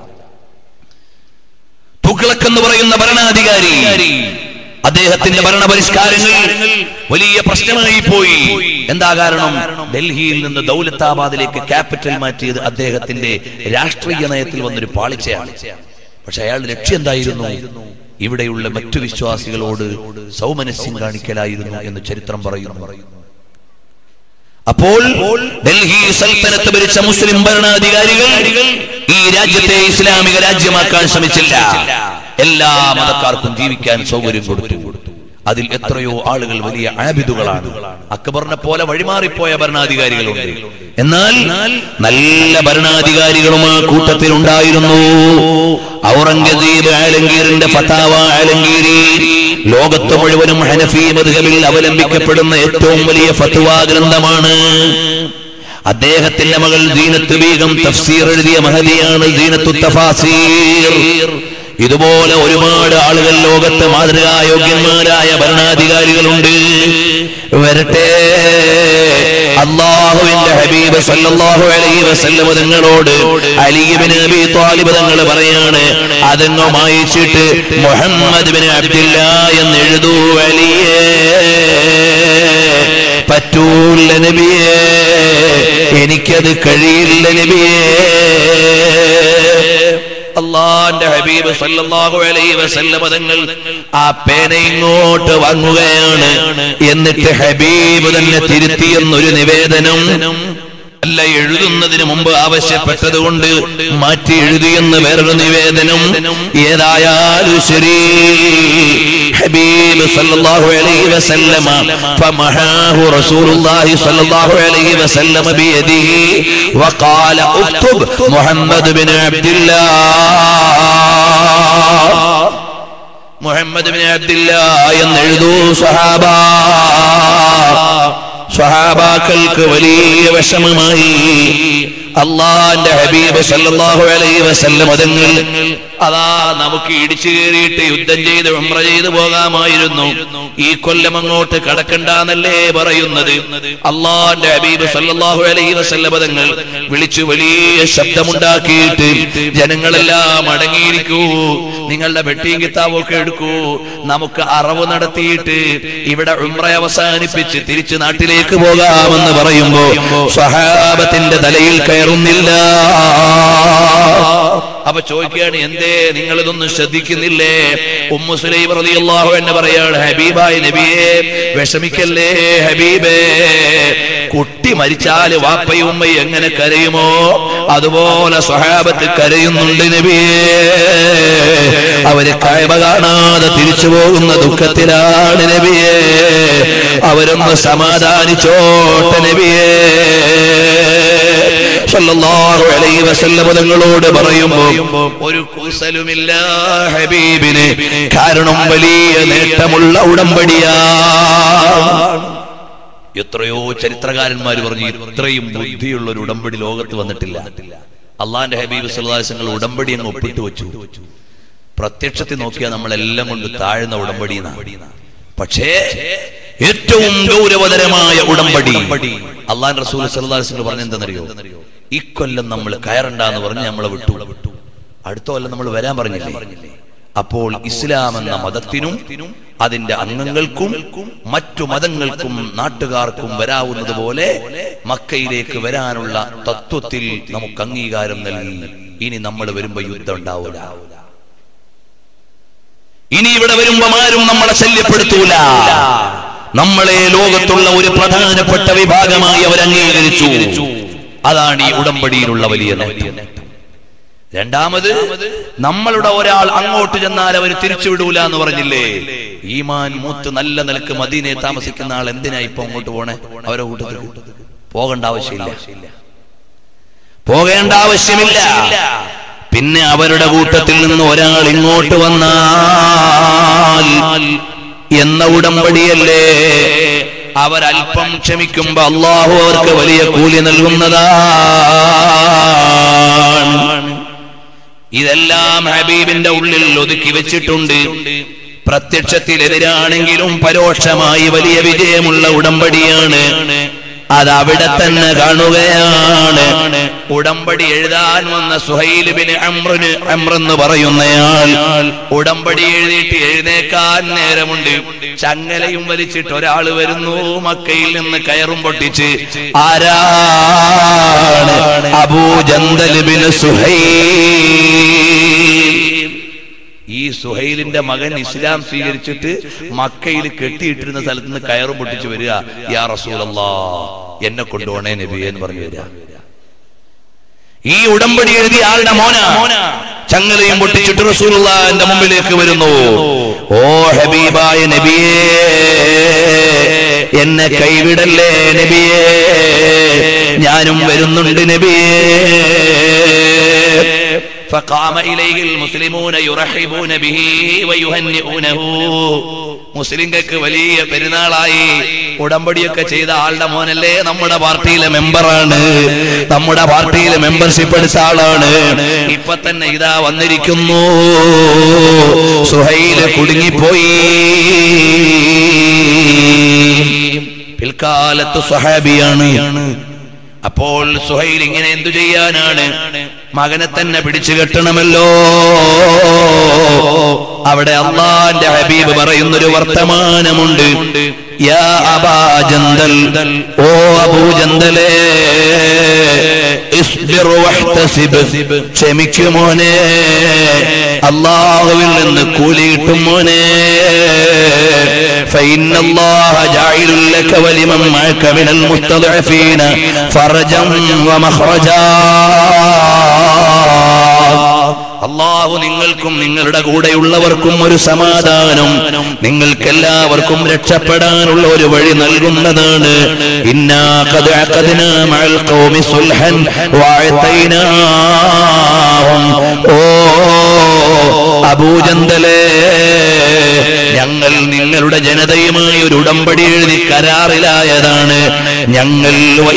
തുഗ്ലക് എന്ന് പറയുന്ന ഭരണാധികാരി, അദ്ദേഹത്തിന്റെ ഭരണപരിഷ്കാരങ്ങൾ വലിയ പ്രശ്നമായി പോയി. എന്താ കാരണം? ഡൽഹിയിൽ നിന്ന് ദൗലത്താബാദിലേക്ക് ക്യാപിറ്റൽ മാറ്റിയത് അദ്ദേഹത്തിന്റെ രാഷ്ട്രീയ നയത്തിൽ വന്നൊരു പാളിച്ചയാണ്. പക്ഷെ അയാളുടെ ലക്ഷ്യം എന്തായിരുന്നു? ഇവിടെയുള്ള മറ്റു വിശ്വാസികളോട് സൗമനസ്യം കാണിക്കലായിരുന്നു എന്ന് ചരിത്രം പറയുന്നു. അപ്പോൾ ഡൽഹി സൽത്തനത്ത് ഭരിച്ച മുസ്ലിം ഭരണാധികാരികൾ ഈ രാജ്യത്തെ ഇസ്ലാമിക രാജ്യമാക്കാൻ ശ്രമിച്ചില്ല. എല്ലാ മതക്കാർക്കും ജീവിക്കാൻ സൗകര്യം കൊടുത്തു. അതിൽ എത്രയോ ആളുകൾ വലിയ ആബിദുകളാണ്. അക്ബറിനെ പോലെ വഴിമാറിപ്പോയ ഭരണാധികാരികളുണ്ട്. എന്നാൽ നല്ല ഭരണാധികാരികളും ആ കൂട്ടത്തിൽ ഉണ്ടായിരുന്നു. ഔറംഗസീബ് ആലംഗീറിന്റെ ഫതാവ ആലംഗീരി ലോകത്ത് മുഴുവനും ഹനഫി മദ്ഹബിൽ അവലംബിക്കപ്പെടുന്ന ഏറ്റവും വലിയ ഫത്വാ ഗ്രന്ഥമാണ്. അദ്ദേഹത്തിന്റെ മകൾ സീനത്ത് ബീഗം തഫ്സീർ എഴുതിയ മഹദിയാണ് സീനത്തു തഫാസീർ. ഇതുപോലെ ഒരുപാട് ആളുകൾ ലോകത്ത് മാതൃകായോഗ്യന്മാരായ ഭരണാധികാരികളുണ്ട്. വരട്ടെ, അല്ലാഹുവിന്റെ ഹബീബ് സല്ലല്ലാഹു അലൈഹി വസല്ലം തങ്ങളോട് അലി ഇബ്നു അബീ ത്വാലിബ് തങ്ങൾ പറയാണ്, അതങ്ങ് മായിച്ചിട്ട് മുഹമ്മദ് ഇബ്നു അബ്ദുല്ലാഹ് എന്ന് എഴുതൂ അലിയേ. പറ്റൂല്ല നബിയേ, എനിക്കത് കഴിയില്ല നബിയേ. അല്ലാഹുവിന്റെ ഹബീബ് സല്ലല്ലാഹു അലൈഹി വസല്ലം തങ്ങൾ ആ പേന ഇങ്ങോട്ട് വാങ്ങുകയാണ്. എന്നിട്ട് ഹബീബ് തന്നെ തിരുത്തിയെന്നൊരു നിവേദനം അല്ല, എഴുതുന്നതിന് മുമ്പ് ആവശ്യപ്പെട്ടത് കൊണ്ട് മാറ്റി എഴുതിയെന്ന് വേറൊരു നിവേദനം. ഏതായാലും ശരി, ഹബീബ് സല്ലല്ലാഹു അലൈഹി വസല്ലമ ഫമഹാഹു റസൂലുള്ളാഹി സല്ലല്ലാഹു അലൈഹി വസല്ലമ ബിയദിഹി വഖാല ഉക്തുബ് മുഹമ്മദ് ഇബ്നു അബ്ദുല്ലാഹ്. മുഹമ്മദ് ഇബ്നു അബ്ദുല്ലാഹ് എന്ന് എഴുതൂ സഹാബ. സ്വഹാബാക്കൾക്ക് വലിയ വിഷമമായി. അല്ലാഹുവിന്റെ ഹബീബ് സല്ലല്ലാഹു അലൈഹി വസല്ലം തങ്ങൾ അതാ നമുക്ക് ഇടിച്ചു കയറിയിട്ട് യുദ്ധം ചെയ്ത് ഉംറ ചെയ്ത് പോകാമായിരുന്നു, ഈ കൊല്ലം അങ്ങോട്ട് കടക്കണ്ടെന്നല്ലേ പറയുന്നത്. അല്ലാഹുവിന്റെ ഹബീബ് സല്ലല്ലാഹു അലൈഹി വസല്ലം തങ്ങൾ വിളിച്ചു വലിയ ശബ്ദമുണ്ടാക്കിയിട്ട്, ജനങ്ങളെല്ലാം അടങ്ങിയിരിക്കൂ, നിങ്ങളുടെ വെട്ടിയും കിതാബൊക്കെ എടുക്കൂ, നമുക്ക് അറവ് നടത്തിയിട്ട് ഇവിടെ ഉംറ അവസാനിപ്പിച്ച് തിരിച്ച് നാട്ടിലേക്ക് പോകാമെന്ന് പറയുമ്പോ സ്വഹാബത്തിന്റെ തലയിൽ കയറി കയറുന്നില്ല. അപ്പൊ ചോദിക്കുകയാണ്, എന്തേ നിങ്ങൾ ഇതൊന്നും ശ്രദ്ധിക്കുന്നില്ലേ? ഉമ്മു സുലൈം റളിയല്ലാഹു അൻഹ പറയാണ്, ഹബീബായ നബിയേ, വിഷമിക്കല്ലേ ഹബീബേ, കുട്ടി മരിച്ചാല് വാപ്പയും ഉമ്മയും എങ്ങനെ കരയുമോ അതുപോലെ സ്വഹാബത്ത് കരയുന്നുണ്ട് നബിയേ. അവര് കഅബ കാണാതെ തിരിച്ചു പോകുന്ന ദുഃഖത്തിലാണ് നബിയേ. അവരൊന്ന് സമാധാനിച്ചോട്ടെ നബിയേ. സല്ലല്ലാഹു അലൈഹി വസല്ലം തങ്ങളോട് പറയുമ്പോൾ ഒരു കുസലുമില്ല ഹബീബിന്, കാരണം വലിയ നേട്ടമുള്ള ഉടമ്പടിയാണ്. എത്രയോ ചരിത്രകാരന്മാർ പറഞ്ഞു ഇത്രയും ബുദ്ധിയുള്ള ഒരു ഉടമ്പടി ലോകത്ത് വന്നിട്ടില്ല. അള്ളാന്റെ ഹബീബ് സല്ലല്ലാഹു അലൈഹി വസല്ലം ഉടമ്പടി അങ്ങ് ഒപ്പിട്ട് വെച്ചു. പ്രത്യക്ഷത്തിൽ നോക്കിയാൽ നമ്മളെല്ലാം കൊണ്ട് താഴ്ന്ന ഉടമ്പടിയാണ്. പക്ഷേ ഏറ്റവും ഗൗരവതരമായ ഉടമ്പടി അള്ളാഹുവിന്റെ റസൂൽ സല്ലല്ലാഹു അലൈഹി വസല്ലം പറഞ്ഞ എന്താണെന്നറിയോ? ഇക്കൊല്ലം നമ്മൾ കയറണ്ടെന്ന് പറഞ്ഞ് നമ്മളെ വിട്ടു, അടുത്ത കൊല്ലം നമ്മൾ വരാൻ പറഞ്ഞില്ലേ? അപ്പോൾ ഇസ്ലാം എന്ന മതത്തിനും അതിന്റെ അംഗങ്ങൾക്കും മറ്റു മതങ്ങൾക്കും നാട്ടുകാർക്കും വരാവുന്നത് പോലെ മക്കയിലേക്ക് വരാനുള്ള തത്വത്തിൽ നമുക്ക് അംഗീകാരം നൽകി. ഇനി നമ്മൾ വരുമ്പോ യുദ്ധം ഉണ്ടാവൂല, ഇനി ഇവിടെ വരുമ്പോ ആരും നമ്മളെ ശല്യപ്പെടുത്തൂല. നമ്മളെ ലോകത്തുള്ള ഒരു പ്രധാനപ്പെട്ട വിഭാഗമായി അവർ അംഗീകരിച്ചു. അതാണ് ഈ ഉടമ്പടിയിലുള്ള വലിയ നേട്ടം. രണ്ടാമത്, നമ്മളുടെ ഒരാൾ അങ്ങോട്ട് ചെന്നാൽ അവർ തിരിച്ചുവിടൂല എന്ന് പറഞ്ഞില്ലേ? ഈമാൻ മൂത്ത് നല്ല നിലക്ക് മദീനയെ താമസിക്കുന്ന ആൾ എന്തിനാ ഇപ്പൊ അങ്ങോട്ട് പോണേ? അവരെ കൂട്ടത്തിൽ പോകേണ്ട ആവശ്യമില്ല. പിന്നെ അവരുടെ കൂട്ടത്തിൽ നിന്ന് ഒരാൾ ഇങ്ങോട്ട് വന്നാൽ എന്ന ഉടമ്പടിയല്ലേ? അവരൽപ്പം ക്ഷമിക്കുമ്പോ അല്ലാഹു അവർക്ക് വലിയ കൂലി നൽകുന്നതാണ്. ഇതെല്ലാം ഹബീബിന്റെ ഉള്ളിൽ ഒതുക്കി വെച്ചിട്ടുണ്ട്. പ്രത്യക്ഷത്തിലെതിരാണെങ്കിലും പരോക്ഷമായി വലിയ വിജയമുള്ള ഉടമ്പടിയാണ്. അതവിടെ തന്നെ കാണുകയാണ്. ഉടമ്പടി എഴുതാൻ വന്ന സുഹൈൽ ബിൻ അംർ എന്ന് പറയുന്നയാൾ ഉടമ്പടി എഴുതിയിട്ട് എഴുന്നേക്കാൻ നേരമുണ്ട്. ചങ്ങലയും വലിച്ചിട്ട് ഒരാൾ വരുന്നു, മക്കയിൽ നിന്ന് കയറും പൊട്ടിച്ച്. ആരാണ്? Abu Jandal bin Suhail. ഈ സുഹൈലിന്റെ മകൻ ഇസ്ലാം സ്വീകരിച്ചിട്ട് മക്കയിൽ കെട്ടിയിട്ടിരുന്ന സ്ഥലത്ത് നിന്ന് കയറും പൊട്ടിച്ച് വരിക. യാ റസൂലല്ലാഹ്, എന്നെ കൊണ്ടുപോണേ നബിയെ എന്ന് പറഞ്ഞു വരിക. ഈ ഉടമ്പടി എഴുതിയ ആളുടെ മോനാ. ചങ്ങലയും പൊട്ടിച്ചിട്ട് റസൂലുള്ളാഹിന്റെ മുമ്പിലേക്ക് വരുന്നു. ഓ ഹബീബായ നബിയേ, എന്നെ കൈവിടല്ലേ നബിയേ, ഞാനും വരുന്നുണ്ട് നബിയേ. فقام إليه المسلمون يرحبون به ويهنئونه. മുസ്ലിങ്ങൾക്ക് വലിയ പെരുന്നാളായി. ഉടമ്പടിയൊക്കെ ചെയ്ത ആളുടെ മോനല്ലേ, നമ്മുടെ പാർട്ടിയിലെ മെമ്പറാണ്, നമ്മുടെ പാർട്ടിയിലെ മെമ്പർഷിപ്പ് എടുത്ത ആളാണ്. ഇപ്പൊ തന്നെ ഇതാ വന്നിരിക്കുന്നു. സുഹൈല് കുടുങ്ങിപ്പോയി. പിൽക്കാലത്ത് സ്വഹാബിയാണ്. അപ്പോൾ സുഹൈൽ ഇങ്ങനെ എന്തു ചെയ്യാനാണ്? മകനെ തന്നെ പിടിച്ചു കെട്ടണമല്ലോ. അവിടെ അല്ലാഹുവിന്റെ ഹബീബ് പറയുന്നൊരു വർത്തമാനമുണ്ട്. യാ അബാ ജന്ദൽ, ഓ അബൂ ജന്ദലേ, ഇസ്ബിർ വഹ്തസിബ്, ക്ഷമിക്കുമോനെ, അല്ലാഹുവിൽ നിന്ന് കൂലി കിട്ടും മോനെ. فإن الله جاعل لك ولمن معك من المستضعفين فرجا ومخرجا. അല്ലാഹു നിങ്ങൾക്കും നിങ്ങളുടെ കൂടെയുള്ളവർക്കും ഒരു സമാധാനം, നിങ്ങൾക്കെല്ലാവർക്കും രക്ഷപ്പെടാനുള്ള ഒരു വഴി നൽകുന്നതാണ്. ഇന്നാ ഖദ് അഖദ്നാ മഅൽ ഖൗമി സുൽഹൻ വഅതൈനാഹും. ഓ അബൂ ജന്ദലേ, ഞങ്ങൾ നിങ്ങളുടെ ജനതയുമായി ഒരു ഉടമ്പടി എഴുതി കരാറിലായതാണ്. ഞങ്ങൾ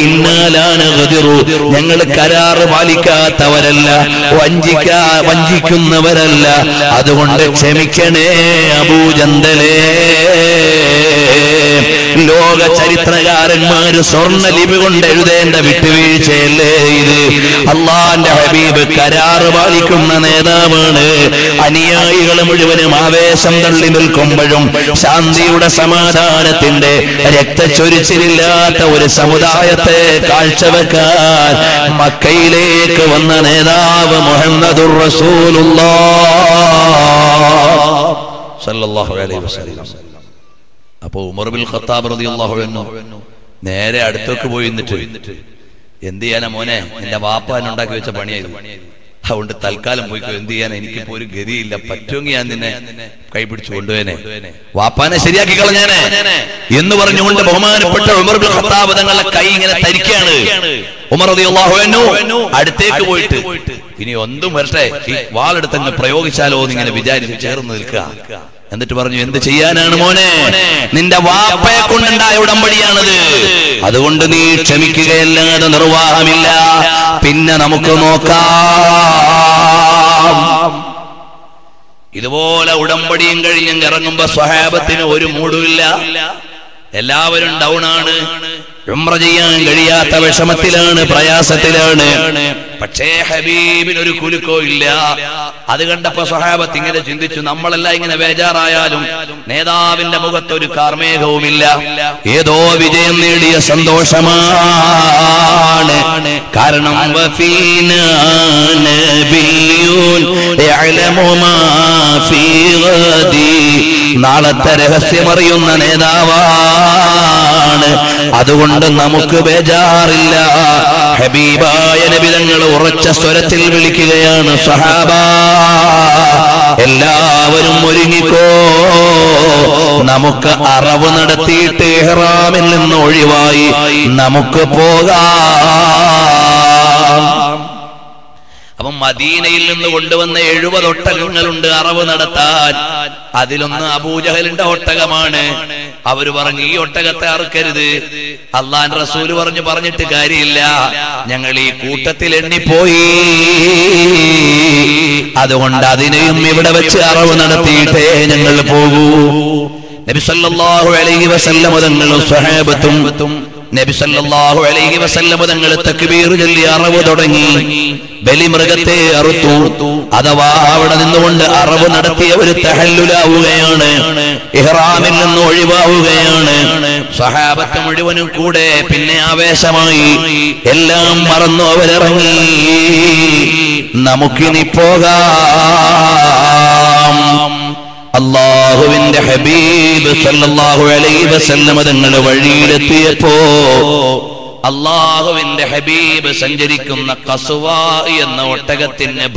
ഞങ്ങൾ കരാറ് പാലിക്കാത്തവരല്ല, വഞ്ചിക്കുന്നവരല്ല. അതുകൊണ്ട് ക്ഷമിക്കണേ അബൂ ജന്ദലേ. ലോക ചരിത്രകാരന്മാര് സ്വർണ്ണ ലിപി കൊണ്ട് എഴുതേണ്ട വിട്ടുവീഴ്ചയല്ലേ ഇത്? അള്ളാന്റെ ഹബീബ് കരാറ് പാലിക്കുന്ന നേതാവാണ്. അനുയായികൾ മുഴുവനും ആവേശം തള്ളി നിൽക്കുമ്പോഴും ശാന്തിയുടെ സമാധാനത്തിന്റെ രക്തച്ചൊരിച്ചിലില്ലാത്ത ഒരു സമുദായത്തെ കാഴ്ചവെക്കാൻ മക്കയിലേക്ക് വന്ന നേതാവ് മുഹമ്മദുർ റസൂലുള്ളാഹ് സല്ലല്ലാഹു അലൈഹി വസല്ലം. അപ്പൊ ഉമർ ബിൻ ഖത്താബ് റളിയല്ലാഹു അൻഹു നേരെ അടുത്തേക്ക് പോയി നിന്നിട്ട്, എന്ത് ചെയ്യാനാ മോനെ, നിന്റെ വാപ്പാൻ ഉണ്ടാക്കി വെച്ച പണിയായിരുന്നു, അതുകൊണ്ട് തൽക്കാലം പോയിക്കോ, എന്ത് ചെയ്യാൻ, എനിക്കിപ്പോ ഒരു ഗതിയില്ല, പറ്റുമെങ്കിൽ ഞാൻ നിന്നെ കൈപിടിച്ചു കൊണ്ടുപോയനെ, വാപ്പാനെ ശരിയാക്കി കളഞ്ഞേനെ എന്ന് പറഞ്ഞുകൊണ്ട് ബഹുമാനപ്പെട്ട ഉമർ ബിൻ ഖത്താബ് തങ്ങളുടെ കൈ ഇങ്ങനെ തരിക്കാണ്. ഉമർ റളിയല്ലാഹു അൻഹു അടുത്തേക്ക് പോയിട്ട്, ഇനി ഒന്നും വരട്ടെ, ഈ വാളെടുത്തങ്ങ് പ്രയോഗിച്ചാലോ എന്നിങ്ങനെ വിചാരിച്ച് ചേർന്ന് നിൽക്കുക. എന്നിട്ട് പറഞ്ഞു, എന്ത് ചെയ്യാനാണ് മോനെ, നിന്റെ വാപ്പയെ കൊണ്ടുണ്ടായ ഉടമ്പടിയാണത്, അതുകൊണ്ട് നീ ക്ഷമിക്കുകയല്ലാതെ നിർവാഹമില്ല, പിന്നെ നമുക്ക് നോക്കാം. ഇതുപോലെ ഉടമ്പടിയും കഴിഞ്ഞ് ഇറങ്ങുമ്പോ സ്വഹാബത്തിന് ഒരു മൂടുമില്ല, എല്ലാവരും ഡൗൺ ആണ്, ഉംറ ചെയ്യാൻ കഴിയാത്ത വിഷമത്തിലാണ്, പ്രയാസത്തിലാണ്. പക്ഷേ ഹബീബിന് ഒരു കുലുക്കോ ഇല്ല. അത് കണ്ടപ്പോ സ്വഹാബത്ത് ഇങ്ങനെ ചിന്തിച്ചു, നമ്മളെല്ലാം ഇങ്ങനെ ബേജാറായാലും നേതാവിന്റെ മുഖത്തൊരു കാർമേഘവുമില്ല, ഏതോ വിജയം നേടിയ സന്തോഷമാണ്. കാരണം നാളത്തെ രഹസ്യമറിയുന്ന നേതാവാണ്, അതുകൊണ്ട് നമുക്ക് ബേജാറില്ല. ഹബീബായ നബി തങ്ങൾ ഉറച്ച സ്വരത്തിൽ വിളിക്കുകയാണ്, സ്വഹാബ എല്ലാവരും ഒരുങ്ങിക്കോ, നമുക്ക് അറവ് നടത്തിയിട്ട് ഇഹ്റാമിൽ നിന്ന് ഒഴിവായി നമുക്ക് പോകാം. അപ്പം മദീനയിൽ നിന്ന് കൊണ്ടുവന്ന 70 ഒട്ടകങ്ങളുണ്ട് അറവ് നടത്താൻ. അതിലൊന്ന് അബൂജഹലിന്റെ ഒട്ടകമാണ്. അവര് പറഞ്ഞു, ഈ ഒട്ടകത്തെ അറുക്കരുത്. അള്ളാന്റെ റസൂല് പറഞ്ഞിട്ട് കാര്യമില്ല, ഞങ്ങൾ ഈ കൂട്ടത്തിൽ എണ്ണിപ്പോയി, അതുകൊണ്ട് അതിനെയും ഇവിടെ വെച്ച് അറവ് നടത്തിയിട്ടേ ഞങ്ങൾ പോകൂ. നബി സല്ലല്ലാഹു അലൈഹി വസല്ലം തങ്ങളും സ്വഹാബത്തും നബി സല്ലല്ലാഹു അലൈഹി വസല്ലം തങ്ങൾ തക്ബീർ ചൊല്ലി അറവ് തുടങ്ങി. ബലിമൃഗത്തെ അറുത്തു, അഥവാ അവിടെ നിന്നുകൊണ്ട് അറവ് നടത്തിയ ഒരു തഹല്ലുലാവുകയാണ്, ഇഹ്റാമിൽ നിന്ന് ഒഴിവാവുകയാണ്. സ്വഹാബത്ത് മുഴുവനും കൂടെ പിന്നെ ആവേശമായി, എല്ലാം മറന്നു അവരിറങ്ങി, നമുക്കിനി പോകാം. അല്ലാഹുവിന്റെ ഹബീബ് സല്ലല്ലാഹു അലൈഹി വസല്ലം തങ്ങൾ വഴിയിലെത്തിയപ്പോ അല്ലാഹുവിന്റെ ഹബീബ് സഞ്ചരിക്കുന്ന ഖസ്വാ എന്ന ഒട്ടകത്തിന്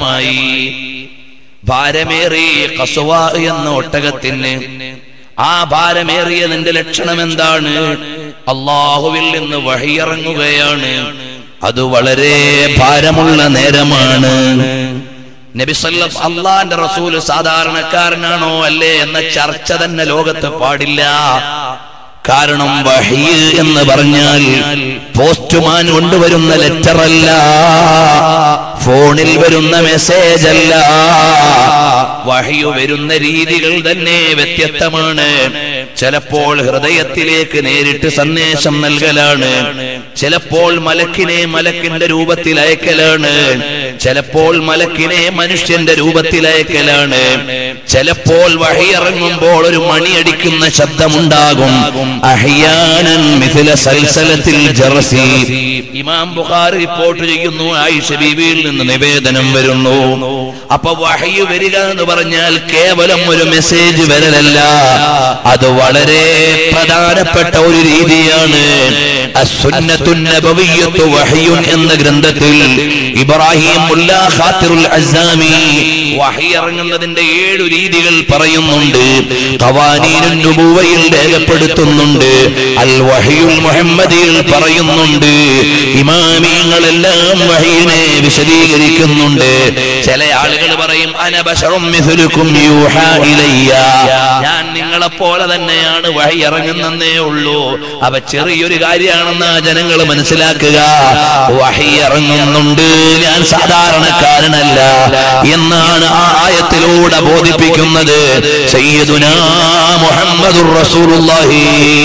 ഭാരമേറി ഖസ്വാ എന്ന ഒട്ടകത്തിന്. ആ ഭാരമേറിയതിന്റെ ലക്ഷണം എന്താണ്? അല്ലാഹുവിൽ നിന്ന് വഹി ഇറങ്ങുകയാണ്, അത് വളരെ ഭാരമുള്ള നേരമാണ്. നബി സല്ലല്ലാഹു അല്ലാഹുവിന്റെ റസൂൽ സാധാരണക്കാരനാണോ അല്ലേ എന്ന ചർച്ച തന്നെ ലോകത്ത് പാടില്ല. കാരണം വഹി എന്ന് പറഞ്ഞാൽ പോസ്റ്റ്മാൻ കൊണ്ടുവരുന്ന ലെറ്റർ അല്ല, ഫോണിൽ വരുന്ന മെസ്സേജ് അല്ല. വഹി വരുന്ന രീതികൾ തന്നെ വ്യത്യസ്തമാണ്. ചിലപ്പോൾ ഹൃദയത്തിലേക്ക് നേരിട്ട് സന്ദേശം നൽകലാണ്, ചിലപ്പോൾ മലക്കിന്റെ രൂപത്തിൽ അയക്കലാണ്, ചിലപ്പോൾ മലക്കിനെ മനുഷ്യന്റെ രൂപത്തിൽ അയക്കലാണ്, ചിലപ്പോൾ വഹി ഇറങ്ങുമ്പോൾ ഒരു മണിയടിക്കുന്ന ശബ്ദമുണ്ടാകും. അഹ്യാനൻ മിഥ്ല സൽസലത്തിൽ ജർസി. ഇമാം ബുഖാരി റിപ്പോർട്ട് ചെയ്യുന്നു, ആയിഷ ബീവിയിൽ നിന്ന് നിവേദനം വരുന്നു. അപ്പൊ വഹി വരിക എന്ന് പറഞ്ഞാൽ കേവലം ഒരു മെസ്സേജ് വരലല്ല, അത് വളരെ പ്രധാനപ്പെട്ട ഒരു രീതിയാണ്. അസ്സുന്നത്തുൻ നബവിയ്യത്തു വഹ്യുൻ എന്ന ഗ്രന്ഥത്തിൽ ഇബ്രാഹിം മുല്ലാ ഖാതിറുൽ അസ്സാമി വഹി ഇറങ്ങുന്നതിന്റെ 7 രീതികൾ പറയുന്നുണ്ട്. ഖവാനീനുൻ നുബുവയിൽ രേഖപ്പെടുത്തുന്നുണ്ട്, അൽ വഹ്യുൽ മുഹമ്മദിയിൽ പറയുന്നുണ്ട്. ഇമാമിങ്ങളെല്ലാം വഹീനെ വിശദീകരിക്കുന്നുണ്ട്. ചില ആളുകൾ പറയും, അന ബശറും മിസ്ലുക്കും യൂഹാ ഇലയ്യ, ഞാൻ നിങ്ങളെ പോലെ തന്നെയാണ്, വഹി ഇറങ്ങുന്നേ ഉള്ളൂ. അവ ചെറിയൊരു കാര്യമാണ് കാര്യമാണെന്ന് ജനങ്ങൾ മനസ്സിലാക്കുക. വഹി ഇറങ്ങുന്നുണ്ട്, ഞാൻ സാധാരണക്കാരനല്ല എന്നാണ് ആ ആയത്തിലൂടെ ബോധിപ്പിക്കുന്നത്. സയ്യിദുനാ മുഹമ്മദുർ റസൂലുള്ളാഹി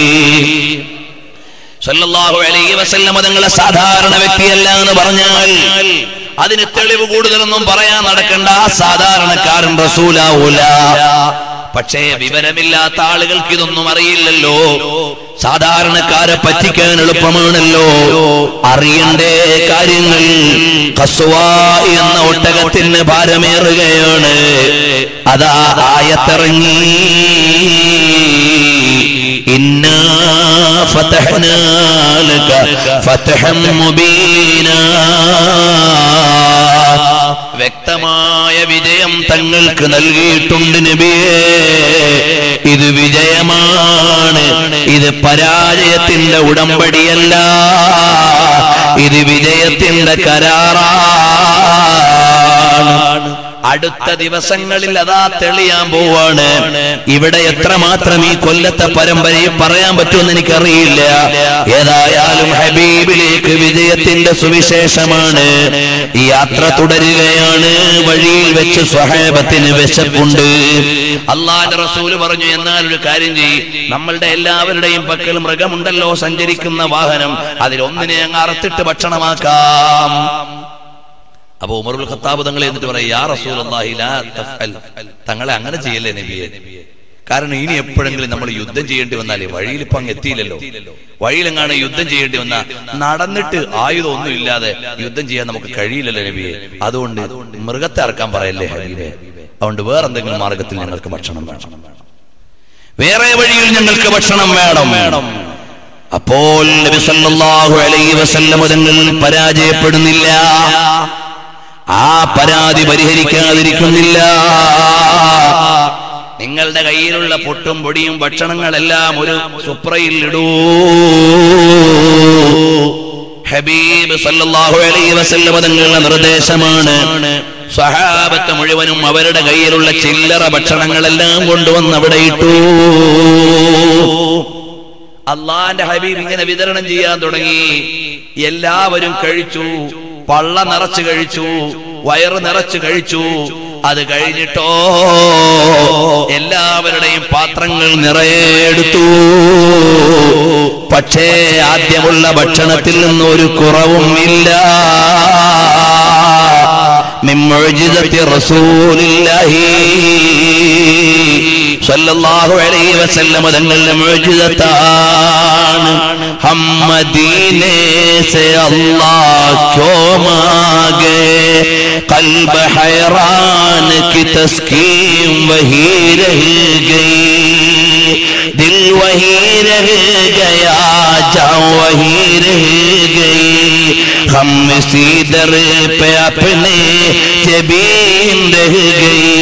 സല്ലല്ലാഹു അലൈഹി വസല്ലം തങ്ങളെ സാധാരണ വ്യക്തിയല്ല എന്ന് പറഞ്ഞാൽ അതിന് തെളിവ് കൂടുതലൊന്നും പറയാൻ നടക്കണ്ട. സാധാരണക്കാരൻ റസൂലാവൂല. പക്ഷേ വിവരമില്ലാത്ത ആളുകൾക്ക് ഇതൊന്നും അറിയില്ലല്ലോ. സാധാരണക്കാരെ പറ്റിക്കാൻ എളുപ്പമാണല്ലോ. അറിയണ്ടേ കാര്യങ്ങൾ. ഖസ്വാ എന്ന ഒട്ടകത്തിന് ഭാരമേറുകയാണ്. അതാ ആയത്തിറങ്ങി. ഇന്നാ ഫതഹ്നാ ലക ഫതഹൻ മുബീനാ. വ്യക്തമായ വിജയം തങ്ങൾക്ക് നൽകിയിട്ടുണ്ട് നബിയേ. ഇത് വിജയമാണ്, ഇത് പരാജയത്തിന്റെ ഉടമ്പടിയല്ല, ഇത് വിജയത്തിന്റെ കരാറാണ്. അടുത്ത ദിവസങ്ങളിൽ അതാ തെളിയാൻ പോവാണ്. ഇവിടെ എത്രമാത്രം ഈ കൊല്ലത്തെ പരമ്പരയിൽ പറയാൻ പറ്റുമെന്ന് എനിക്കറിയില്ല. ഏതായാലും ഹബീബിലേക്ക് വിജയത്തിന്റെ സുവിശേഷമാണ്. ഈ യാത്ര തുടരുകയാണ്. വഴിയിൽ വെച്ച് സ്വഹാബത്തിന് വിശപ്പുണ്ട്. അല്ലാഹുവിന്റെ റസൂൽ പറഞ്ഞു, എന്നാൽ ഒരു കാര്യം ചെയ്യ്, നമ്മളുടെ എല്ലാവരുടെയും പക്കൽ മൃഗമുണ്ടല്ലോ, സഞ്ചരിക്കുന്ന വാഹനം, അതിലൊന്നിനെ അങ്ങ് അറുത്തിട്ട് ഭക്ഷണമാക്കാം. അപ്പൊ ഉമറുൽ ഖത്താബ് തങ്ങളെ എന്നിട്ട് പറയാം, യാ റസൂലല്ലാഹി ലാ തഫ്അൽ, തങ്ങളെ അങ്ങനെ ചെയ്യല്ലേ നബിയെ. കാരണം ഇനി എപ്പോഴെങ്കിലും നമ്മൾ യുദ്ധം ചെയ്യേണ്ടി വന്നാലേ, വഴിയിൽ ഇപ്പൊ അങ്ങ് എത്തിയില്ലല്ലോ, വഴിയിലെങ്ങാണ് യുദ്ധം ചെയ്യേണ്ടി വന്നാൽ നടന്നിട്ട് ആയുധം ഒന്നും ഇല്ലാതെ യുദ്ധം ചെയ്യാൻ നമുക്ക് കഴിയില്ലല്ലോ നബിയെ. അതുകൊണ്ട് മൃഗത്തെ അറക്കാൻ പറയല്ലേ ഹബീബേ. അതുകൊണ്ട് വേറെന്തെങ്കിലും മാർഗത്തിൽ ഞങ്ങൾക്ക് ഭക്ഷണം വേണം, വേറെ വഴിയിൽ ഞങ്ങൾക്ക് ഭക്ഷണം വേണം. അപ്പോൾ നബി സല്ലല്ലാഹു അലൈഹി വസല്ലം തങ്ങൾ പരാജയപ്പെടുന്നില്ല. ആ പരാതി പരിഹരിക്കാതിരിക്കുന്നില്ല. നിങ്ങളുടെ കയ്യിലുള്ള പൊട്ടും പൊടിയും ഭക്ഷണങ്ങളെല്ലാം ഒരു സുപ്രയിൽ ഇടൂ. ഹബീബ് സല്ലല്ലാഹു അലൈഹി വസല്ലം തങ്ങളുടെ നിർദ്ദേശമാണ്. സ്വഹാബത്ത് മുഴുവനും അവരുടെ കയ്യിലുള്ള ചില്ലറ ഭക്ഷണങ്ങളെല്ലാം കൊണ്ടുവന്ന് അവിടെ ഇട്ടു. അള്ളാന്റെ ഹബീബ് ഇങ്ങനെ വിതരണം ചെയ്യാൻ തുടങ്ങി. എല്ലാവരും കഴിച്ചു, പള്ള നിറച്ച് കഴിച്ചു, വയറ് നിറച്ച് കഴിച്ചു. അത് കഴിഞ്ഞിട്ടോ എല്ലാവരുടെയും പാത്രങ്ങൾ നിറയെ എടുത്തു. പക്ഷേ ആദ്യമുള്ള ഭക്ഷണത്തിൽ നിന്നും ഒരു കുറവും ഇല്ല. മിൻ മുഅ്ജിസത്തി റസൂലില്ലാഹി സല്ലല്ലാഹു അലൈഹി വസല്ലം തങ്ങളുടെ മുഅ്ജിസത്താണ്. ഹം മദീനെ സേ അല്ലാഹ് ക്യോ മാംഗേ ഖൽബ ഹൈറാൻ की तस्कीन वही रह गई, दिल वही रह गया, जान वही रह गई, हम इसी दर पे अपने जबीन रह गई.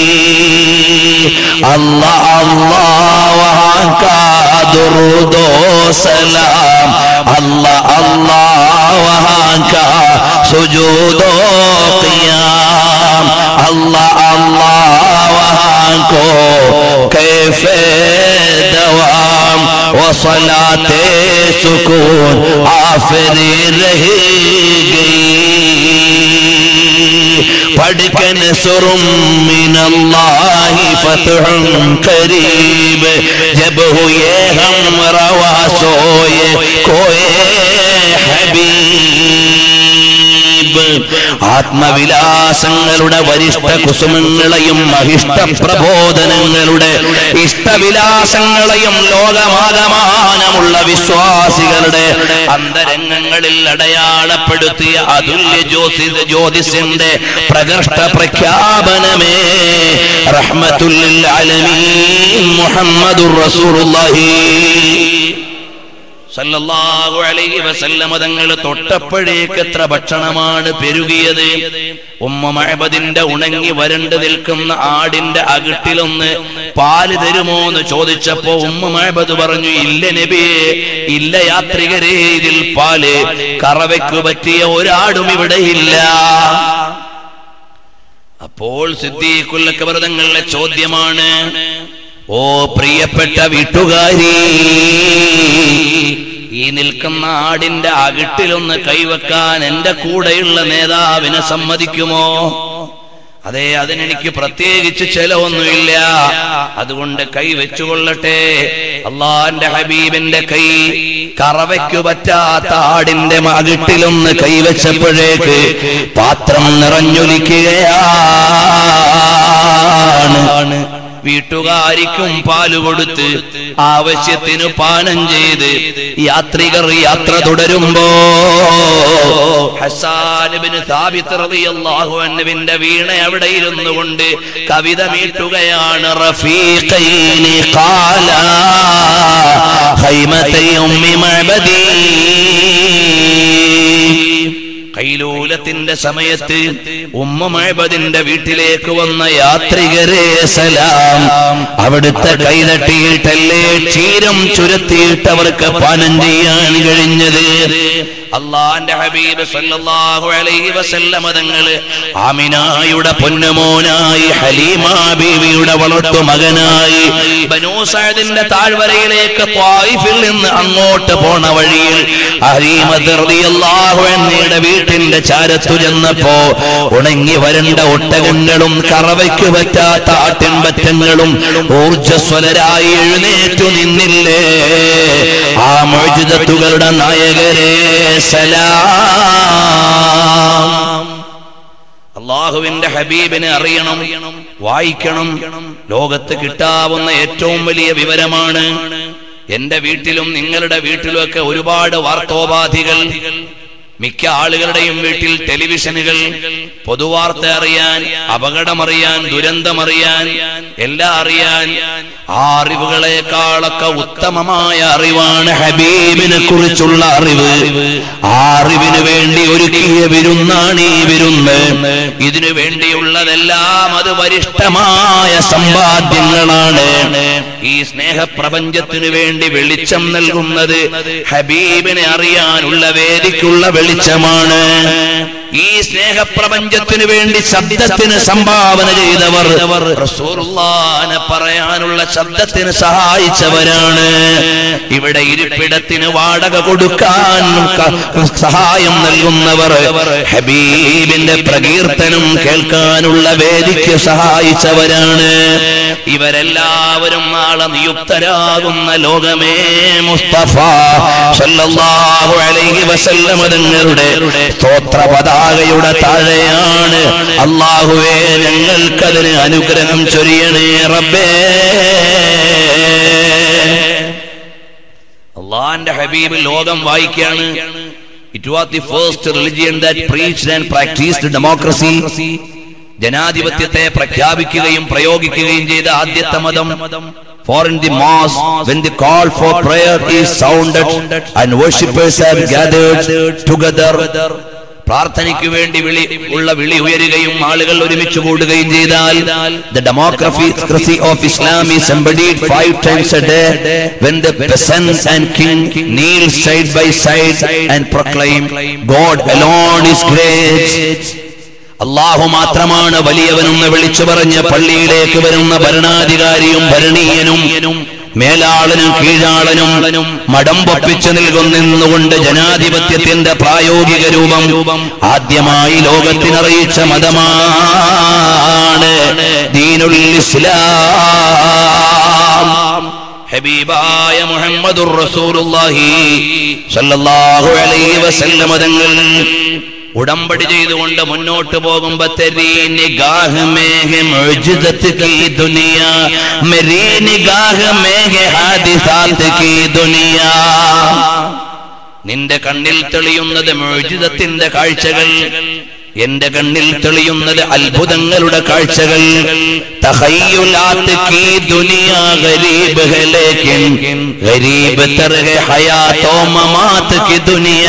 अल्लाह अल्लाह वहाँ का दुरूदो सलाम, अल्लाह अल्लाह वहाँ का सुजूदो क़ियाम, अल्लाह अल्लाह वहाँ को कैफ़े दवाम व सलाते सुकून आफरी रह गई. पढ़कन सुरुम मिनल्लाहि फतहुन करीब, जब हुए हम रवा सोए कोए हबीब. ആത്മവിലാസങ്ങളുടെ വരിഷ്ഠ കുസുമങ്ങളെയും അഹിഷ്ട പ്രബോധനങ്ങളുടെ ഇഷ്ടവിലാസങ്ങളെയും ലോകമാകമാനമുള്ള വിശ്വാസികളുടെ അന്തരംഗങ്ങളിൽ അടയാളപ്പെടുത്തിയ അതുല്യ ജ്യോതിസിന്റെ പ്രകൃഷ്ട പ്രഖ്യാപനമേ റഹ്മത്തുൽ ലിൽ ആലമീൻ മുഹമ്മദുർ റസൂലുള്ളാഹി സല്ലല്ലാഹു അലൈഹി വസല്ലം തങ്ങൾ തൊട്ടപ്പോഴേക്ക് എത്ര ഭക്ഷണമാണ് പെരുകിയത്. ഉമ്മ മഅബദിന്റെ ഉണങ്ങി വരണ്ടു നിൽക്കുന്ന ആടിന്റെ അകിട്ടിലൊന്ന് പാല് തരുമോ എന്ന് ചോദിച്ചപ്പോ ഉമ്മ മഅബദ് പറഞ്ഞു, ഇല്ല നബിയേ, ഇല്ല യാത്രികരേ, ഇതിൽ പാല് കറവയ്ക്ക് പറ്റിയ ഒരാടും ഇവിടെ ഇല്ല. അപ്പോൾ സിദ്ദീഖുൽ അക്ബർ തങ്ങളുടെ ചോദ്യമാണ്, ഓ പ്രിയപ്പെട്ട വീട്ടുകാരി, ഈ നിൽക്കുന്ന ആടിന്റെ അകിട്ടിലൊന്ന് കൈവെക്കാൻ എന്റെ കൂടെയുള്ള നേതാവിനെ സമ്മതിക്കുമോ? അതെ, അതിനെനിക്ക് പ്രത്യേകിച്ച് ചെലവൊന്നുമില്ല, അതുകൊണ്ട് കൈ വെച്ചുകൊള്ളട്ടെ. അള്ളാന്റെ ഹബീബിന്റെ കൈ കറവയ്ക്കു പറ്റാത്ത ആടിന്റെ അകിട്ടിലൊന്ന് കൈവച്ചപ്പോഴേക്ക് പാത്രം നിറഞ്ഞൊലിക്കുകയാണ്. വീട്ടുകാരിക്കും പാല് കൊടുത്ത് ആവശ്യത്തിന് പാനം ചെയ്ത് യാത്രികർ യാത്ര തുടരുമ്പോ ഹസ്സാൻ ഇബ്നു സാബിത്ത് റളിയല്ലാഹു അൻഹുവിന്റെ വീണ അവിടെ ഇരുന്നു കൊണ്ട് കവിത മീട്ടുകയാണ്. റഫീഖൈനി ഖാല ഖൈമതൈ ഉമ്മി മഅബദി. കൈലൂലത്തിന്റെ സമയത്ത് ഉമ്മ മഅബദിന്റെ വീട്ടിലേക്ക് വന്ന യാത്രികരെ സലാം. അവിടുത്തെ കൈതട്ടിയിട്ടല്ലേ ക്ഷീരം ചുരത്തിയിട്ട് അവർക്ക് പാനം ചെയ്യാൻ കഴിഞ്ഞത്. അള്ളാന്റെ ഹബീബ് സല്ലല്ലാഹു അലൈഹി വസല്ലമ തങ്ങള് ആമിനായുടെ പൊന്നുമോനായി, ഹലീമ ബീവിയുടെ വളർത്തു മകനായി ബനൂ സഅദിന്റെ താഴ്വരയിലേക്ക് ത്വായിഫിൽ നിന്ന് അങ്ങോട്ട് പോണ വഴിയിൽ ഹലീമ റളിയല്ലാഹു അൻഹയുടെ വീട്ടിന്റെ ചാരത്തു ചെന്നപ്പോ ഉണങ്ങി വരണ്ട ഒട്ടകങ്ങളും കറവയ്ക്കു പറ്റാത്ത ആട്ടിൻപറ്റങ്ങളും ഊർജ്ജസ്വലരായി എഴുന്നേറ്റു നിന്നില്ലേ ആ മുഅ്ജിസത്തുകളുടെ നായകരെ സലാം. അല്ലാഹുവിന്റെ ഹബീബിനെ അറിയണം, വായിക്കണം. ലോകത്ത് കിട്ടാവുന്ന ഏറ്റവും വലിയ വിവരമാണ്. എന്റെ വീട്ടിലും നിങ്ങളുടെ വീട്ടിലുമൊക്കെ ഒരുപാട് വാർത്തോപാധികൾ, മിക്ക ആളുകളുടെയും വീട്ടിൽ ടെലിവിഷനുകൾ, പൊതുവാർത്ത അറിയാൻ, അപകടമറിയാൻ, ദുരന്തമറിയാൻ, എല്ലാം അറിയാൻ. ആ അറിവുകളെക്കാളൊക്കെ ഉത്തമമായ അറിവാണ് ഹബീബിനെ കുറിച്ചുള്ള അറിവ്. ആ അറിവിന് വേണ്ടി ഒരുക്കിയ വിരുന്നാണ് ഈ വിരുന്ന്. ഇതിനു വേണ്ടിയുള്ളതെല്ലാം അത് വരിഷ്ഠമായ സമ്പാദ്യങ്ങളാണ്. ഈ സ്നേഹപ്രപഞ്ചത്തിനു വേണ്ടി വെളിച്ചം നൽകുന്നത് ഹബീബിനെ അറിയാനുള്ള വേദിക്കുള്ള വെളിച്ചമാണ്. ഈ സ്നേഹപ്രപഞ്ചത്തിനു വേണ്ടി ശബ്ദത്തിന് സംഭാവന ചെയ്തവർ റസൂലുള്ളാഹിനെ പറയാനുള്ള ശബ്ദത്തിന് സഹായിച്ചവരാണ്. ഇവിടെ ഇരിപ്പിടത്തിന് വാടക കൊടുക്കാൻ സഹായം നൽകുന്നവർ ഹബീബിന്റെ പ്രകീർത്തനം കേൾക്കാനുള്ള വേദിക്ക് സഹായിച്ചവരാണ്. ഇവരെല്ലാവരും നാളെ നിയുക്തരാകുന്ന ലോകമേ മുസ്തഫ സല്ലല്ലാഹു അലൈഹി വസല്ലം തങ്ങളുടെ സ്തോത്ര പതാകയുടെ താഴെയാണ്. അല്ലാഹുവേ, ഞങ്ങൾക്കതിന് അനുഗ്രഹം ചൊരിയണേ റബ്ബേ. അല്ലാഹുവിന്റെ ഹബീബ് ലോകം വായിക്കാണ്. It was the first religion that preached and practiced democracy. ജനാധിപത്യത്തെ പ്രഖ്യാപിക്കുകയും പ്രയോഗിക്കുകയും ചെയ്ത ആദ്യത്തെ മതം. For in the mosque, when the call for prayer is sounded and worshippers have gathered together, പ്രാർത്ഥനയ്ക്ക് വേണ്ടി വിളി ഉയരുകയും ആളുകൾ ഒരുമിച്ച് കൂടുകയും ചെയ്താൽ, the democracy of Islam is embodied 5 times a day when the peasant and king kneel side by side and proclaim, God alone is great. അല്ലാഹു മാത്രമാണ് വലിയവനെന്ന് വിളിച്ചു പറഞ്ഞ് പള്ളിയിലേക്ക് വരുന്ന ഭരണാധികാരിയും ഭരണീയനും മേലാളനും കീഴാളനും മടം പൊപ്പിച്ചു നിന്നുകൊണ്ട് ജനാധിപത്യത്തിന്റെ പ്രായോഗിക രൂപം ആദ്യമായി ലോകത്തിനറിയിച്ച മതമാണ് ദീനുൽ ഇസ്ലാം. ഹബീബായ മുഹമ്മദുർ റസൂലുള്ളാഹി സ്വല്ലല്ലാഹു അലൈഹി വസല്ലം തങ്ങൾ ഉടമ്പടി ചെയ്തുകൊണ്ട് മുന്നോട്ട് പോകുമ്പോ തെരീ നിഗാഹ് മേ ഹെ മുഅ്ജിസത്ത് കി ദുനിയ, മേരി നിഗാഹ് മേ ഹെ ഹാദിസാത്ത് കി ദുനിയ. നിന്റെ കണ്ണിൽ തെളിയുന്നത് മുഅ്ജിസത്തിന്റെ കാഴ്ചകൾ, എന്റെ കണ്ണിൽ തെളിയുന്നത് അത്ഭുതങ്ങളുടെ കാഴ്ചകൾ. തഖയ്യുലാത്ത് കി ദുനിയ ഗരീബ് ഹെ ലേകിൻ ഗരീബ് തർ ഹെ ഹയാത്തോ മമാത്ത് കി ദുനിയ.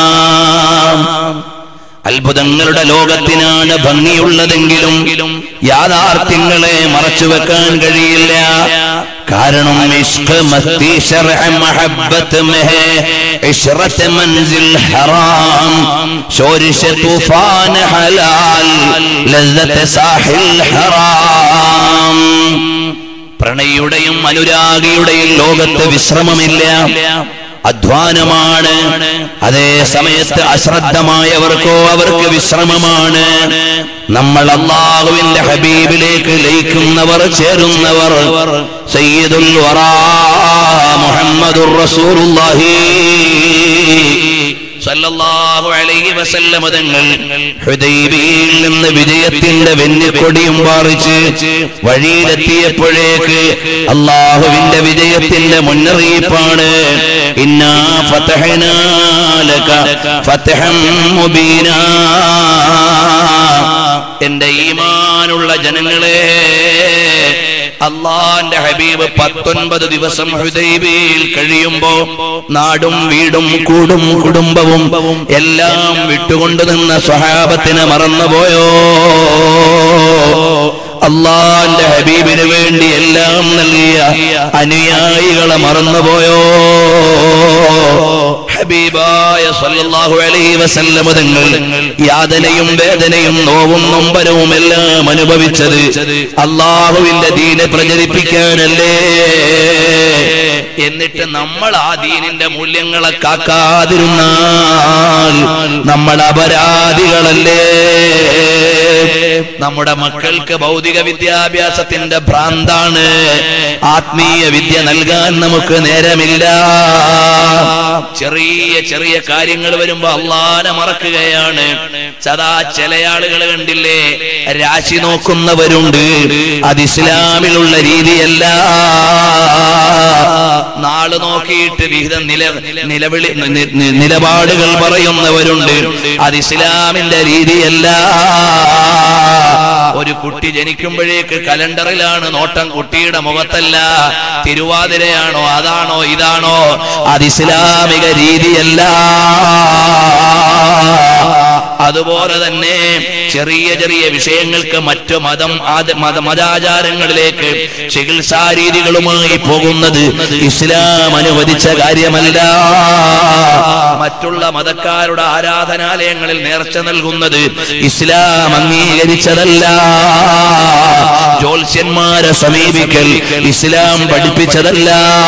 അത്ഭുതങ്ങളുടെ ലോകത്തിനാണ് ഭംഗിയുള്ളതെങ്കിലും യാഥാർത്ഥ്യങ്ങളെ മറച്ചുവെക്കാൻ കഴിയില്ല. കാരണം ഇഷ്ഖ് മസ്തി ശർഅ മഹബ്ബത്ത് മെഹേ ഇശ്റത്ത് മൻസിൽ ഹറാം ശോരിശ് തൂഫാൻ ഹലാൽ ലസ്സത്ത് സാഹിൽ ഹറാം. പ്രണയിയുടെയും അനുരാഗിയുടെയും ലോകത്ത് വിശ്രമമില്ല. അധ്വാനമാണ്. അതേ സമയത്ത് അശ്രദ്ധമായവർക്കോ അവർക്ക് വിശ്രമമാണ്. നമ്മൾ അല്ലാഹുവിന്റെ ഹബീബിലേക്ക് ലയിക്കുന്നവർ, ചേരുന്നവർ സയ്യിദുൽ വറാ മുഹമ്മദുർ റസൂലുള്ളാഹി സല്ലല്ലാഹു അലൈഹി വസല്ലം തങ്ങൾ ഹുദൈബിയയിൽ നിന്ന് വിജയത്തിന്റെ വെന്നിക്കൊടിയും പാറിച്ച് വഴിയിലെത്തിയപ്പോഴേക്ക് അല്ലാഹുവിന്റെ വിജയത്തിന്റെ മുന്നറിയിപ്പാണ്. ഇന്നാ ഫതഹ്നാ ലക ഫതഹൻ മുബീനാ. എന്റെ ഈമാനുള്ള ജനങ്ങളെ, അല്ലാഹുവിന്റെ ഹബീബ് 19 ദിവസം ഹുദൈബിയയിൽ കഴിയുമ്പോ നാടും വീടും കൂടും കുടുംബവും എല്ലാം വിട്ടുകൊണ്ടു നിന്ന സ്വഹാബത്തിനെ മറന്നുപോയോ? അല്ലാഹുവിന്റെ ഹബീബിന് വേണ്ടി എല്ലാം നൽകിയ അനുയായികളെ മറന്നുപോയോ? ഹബീബായ സല്ലല്ലാഹു അലൈഹി വസല്ലം തങ്ങൾ യാതനയും വേദനയും നോവും നൊമ്പരവും എല്ലാം അനുഭവിച്ചത് അല്ലാഹുവിന്റെ ദീനെ പ്രചരിപ്പിക്കാനല്ലേ? എന്നിട്ട് നമ്മൾ ആ ദീനിന്റെ മൂല്യങ്ങളെ കാക്കാതിരുന്നാൽ നമ്മൾ അപരാധികളല്ലേ? നമ്മുടെ മക്കൾക്ക് ഭൗതിക വിദ്യാഭ്യാസത്തിന്റെ ഭ്രാന്താണ്. ആത്മീയ വിദ്യ നൽകാൻ നമുക്ക് നേരമില്ല. ചെറിയ ചെറിയ കാര്യങ്ങൾ വരുമ്പോ അല്ലാഹനെ മറക്കുകയാണ്. സദാ ചില ആളുകൾ കണ്ടില്ലേ, രാശി നോക്കുന്നവരുണ്ട്. അത് ഇസ്ലാമിലുള്ള രീതിയല്ല. നാള് നോക്കിയിട്ട് വിഹിതം നിലപാടുകൾ പറയുന്നവരുണ്ട്. അത് ഇസ്ലാമിന്റെ രീതിയല്ല. ഒരു കുട്ടി ജനിക്കുമ്പോഴേക്ക് കലണ്ടറിലാണ് നോട്ടം, കുട്ടിയുടെ മുഖത്തല്ല. തിരുവാതിരയാണോ അതാണോ ഇതാണോ? അത് ഇസ്ലാമിക രീതിയല്ല. അതുപോലെ തന്നെ ചെറിയ ചെറിയ വിഷയങ്ങൾക്ക് മറ്റു മതാചാരങ്ങളിലേക്ക് ചികിത്സാ രീതികളുമായി പോകുന്നത് ഇസ്ലാം അനുവദിച്ച കാര്യമല്ല. മറ്റുള്ള മതക്കാരുടെ ആരാധനാലയങ്ങളിൽ നേർച്ച നൽകുന്നത് ഇസ്ലാം അംഗീകരിച്ചതല്ല. ജ്യോത്സ്യന്മാരെ സമീപിക്കൽ ഇസ്ലാം പഠിപ്പിച്ചതല്ല.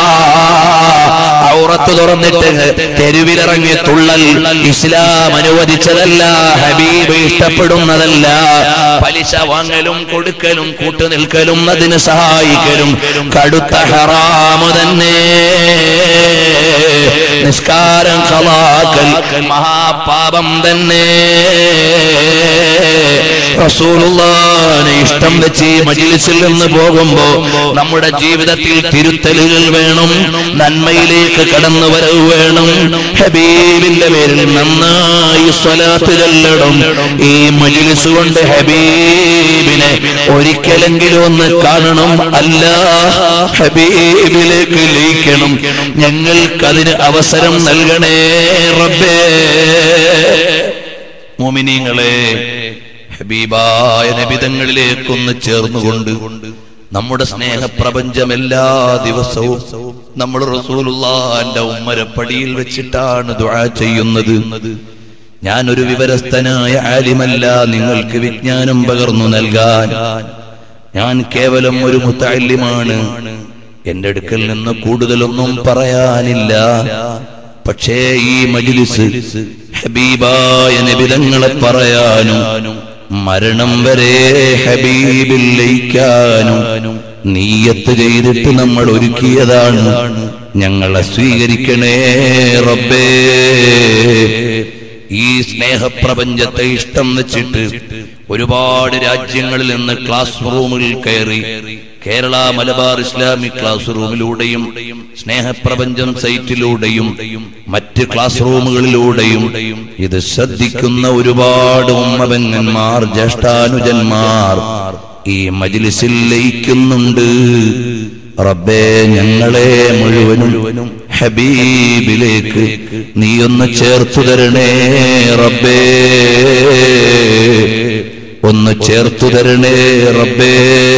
ഔറത്ത് തുറന്നിട്ട് തെരുവിലിറങ്ങി തുള്ളൽ ഇസ്ലാം അനുവദിച്ചതല്ല. ഹബീബ് ഇഷ്ടപ്പെടുന്നതല്ല. പലിശ വാങ്ങലും കൊടുക്കലും കൂട്ടുനിൽക്കലും അതിന് സഹായിക്കലും കടുത്ത ഹറാമ് തന്നെ. നിസ്കാരം ഖളാക്കൽ മഹാപാപം തന്നെ. റസൂലുള്ളാഹിനെ ഇഷ്ടം വെച്ച് മജ്ലിസിൽ നിന്ന് പോകുമ്പോ നമ്മുടെ ജീവിതത്തിൽ തിരുത്തലുകൾ വേണം, നന്മയിലേക്ക് കടന്നു വരവ് വേണം. ഹബീബിന്റെ പേരിൽ നന്നായി സ്വലാത്ത് ചൊല്ലണം. ഈ മജ്ലിസ് കൊണ്ട് ഹബീബിനെ ഒരിക്കലെങ്കിലും ഒന്ന് കാണണം. അല്ലാഹ് ഹബീബിലേക്ക് ലയിക്കണം. ഞങ്ങൾക്കതിന് അവസരം നൽകണേ റബ്ബേ. മുഅ്മിനീങ്ങളെ, ഹബീബായ നബിതങ്ങളിലേക്കൊന്ന് ചേർന്നുകൊണ്ട് നമ്മുടെ സ്നേഹപ്രപഞ്ചം എല്ലാ ദിവസവും നമ്മൾ റസൂലുള്ളാഹിന്റെ ഉമ്മരപ്പടിയിൽ വെച്ചിട്ടാണ് ദുആ ചെയ്യുന്നത്. ഞാനൊരു വിവരസ്ഥനായ ആലിമല്ല നിങ്ങൾക്ക് വിജ്ഞാനം പകർന്നു നൽകാൻ. ഞാൻ കേവലം ഒരു മുതഅല്ലിമാണ്. എന്റെ അടുക്കൽ നിന്ന് കൂടുതലൊന്നും പറയാനില്ല. പക്ഷേ ഈ മജ്ലിസ് ഹബീബായ നബിതങ്ങളെ പറയാനും മരണം വരെ ഹബീബിൽ ലയിക്കാനും നിയ്യത്ത് ചെയ്തിട്ട് നമ്മൾ ഒരുക്കിയതാണ്. ഞങ്ങളെ സ്വീകരിക്കണേ റബ്ബേ. ഈ സ്നേഹപ്രപഞ്ചത്തെ ഇഷ്ടം വെച്ചിട്ട് ഒരുപാട് രാജ്യങ്ങളിൽ നിന്ന് ക്ലാസ് റൂമിൽ കയറി കേരള മലബാർ ഇസ്ലാമിക് ക്ലാസ് റൂമിലൂടെയും സ്നേഹപ്രപഞ്ചം സൈറ്റിലൂടെയും മറ്റ് ക്ലാസ് റൂമുകളിലൂടെയും ഇത് ശ്രദ്ധിക്കുന്ന ഒരുപാട് ഉമ്മബെങ്ങന്മാർ, ജ്യേഷ്ഠാനുജന്മാർ ഈ മജ്ലിസിൽ ലയിക്കുന്നുണ്ട്. റബ്ബേ, ഞങ്ങളെ മുഴുവനും ഹബീബിലേക്ക് നീയൊന്ന് ചേർത്തു തരണേ റബ്ബേ. ഒന്ന് ചേർത്തു തരണേ റബ്ബേ.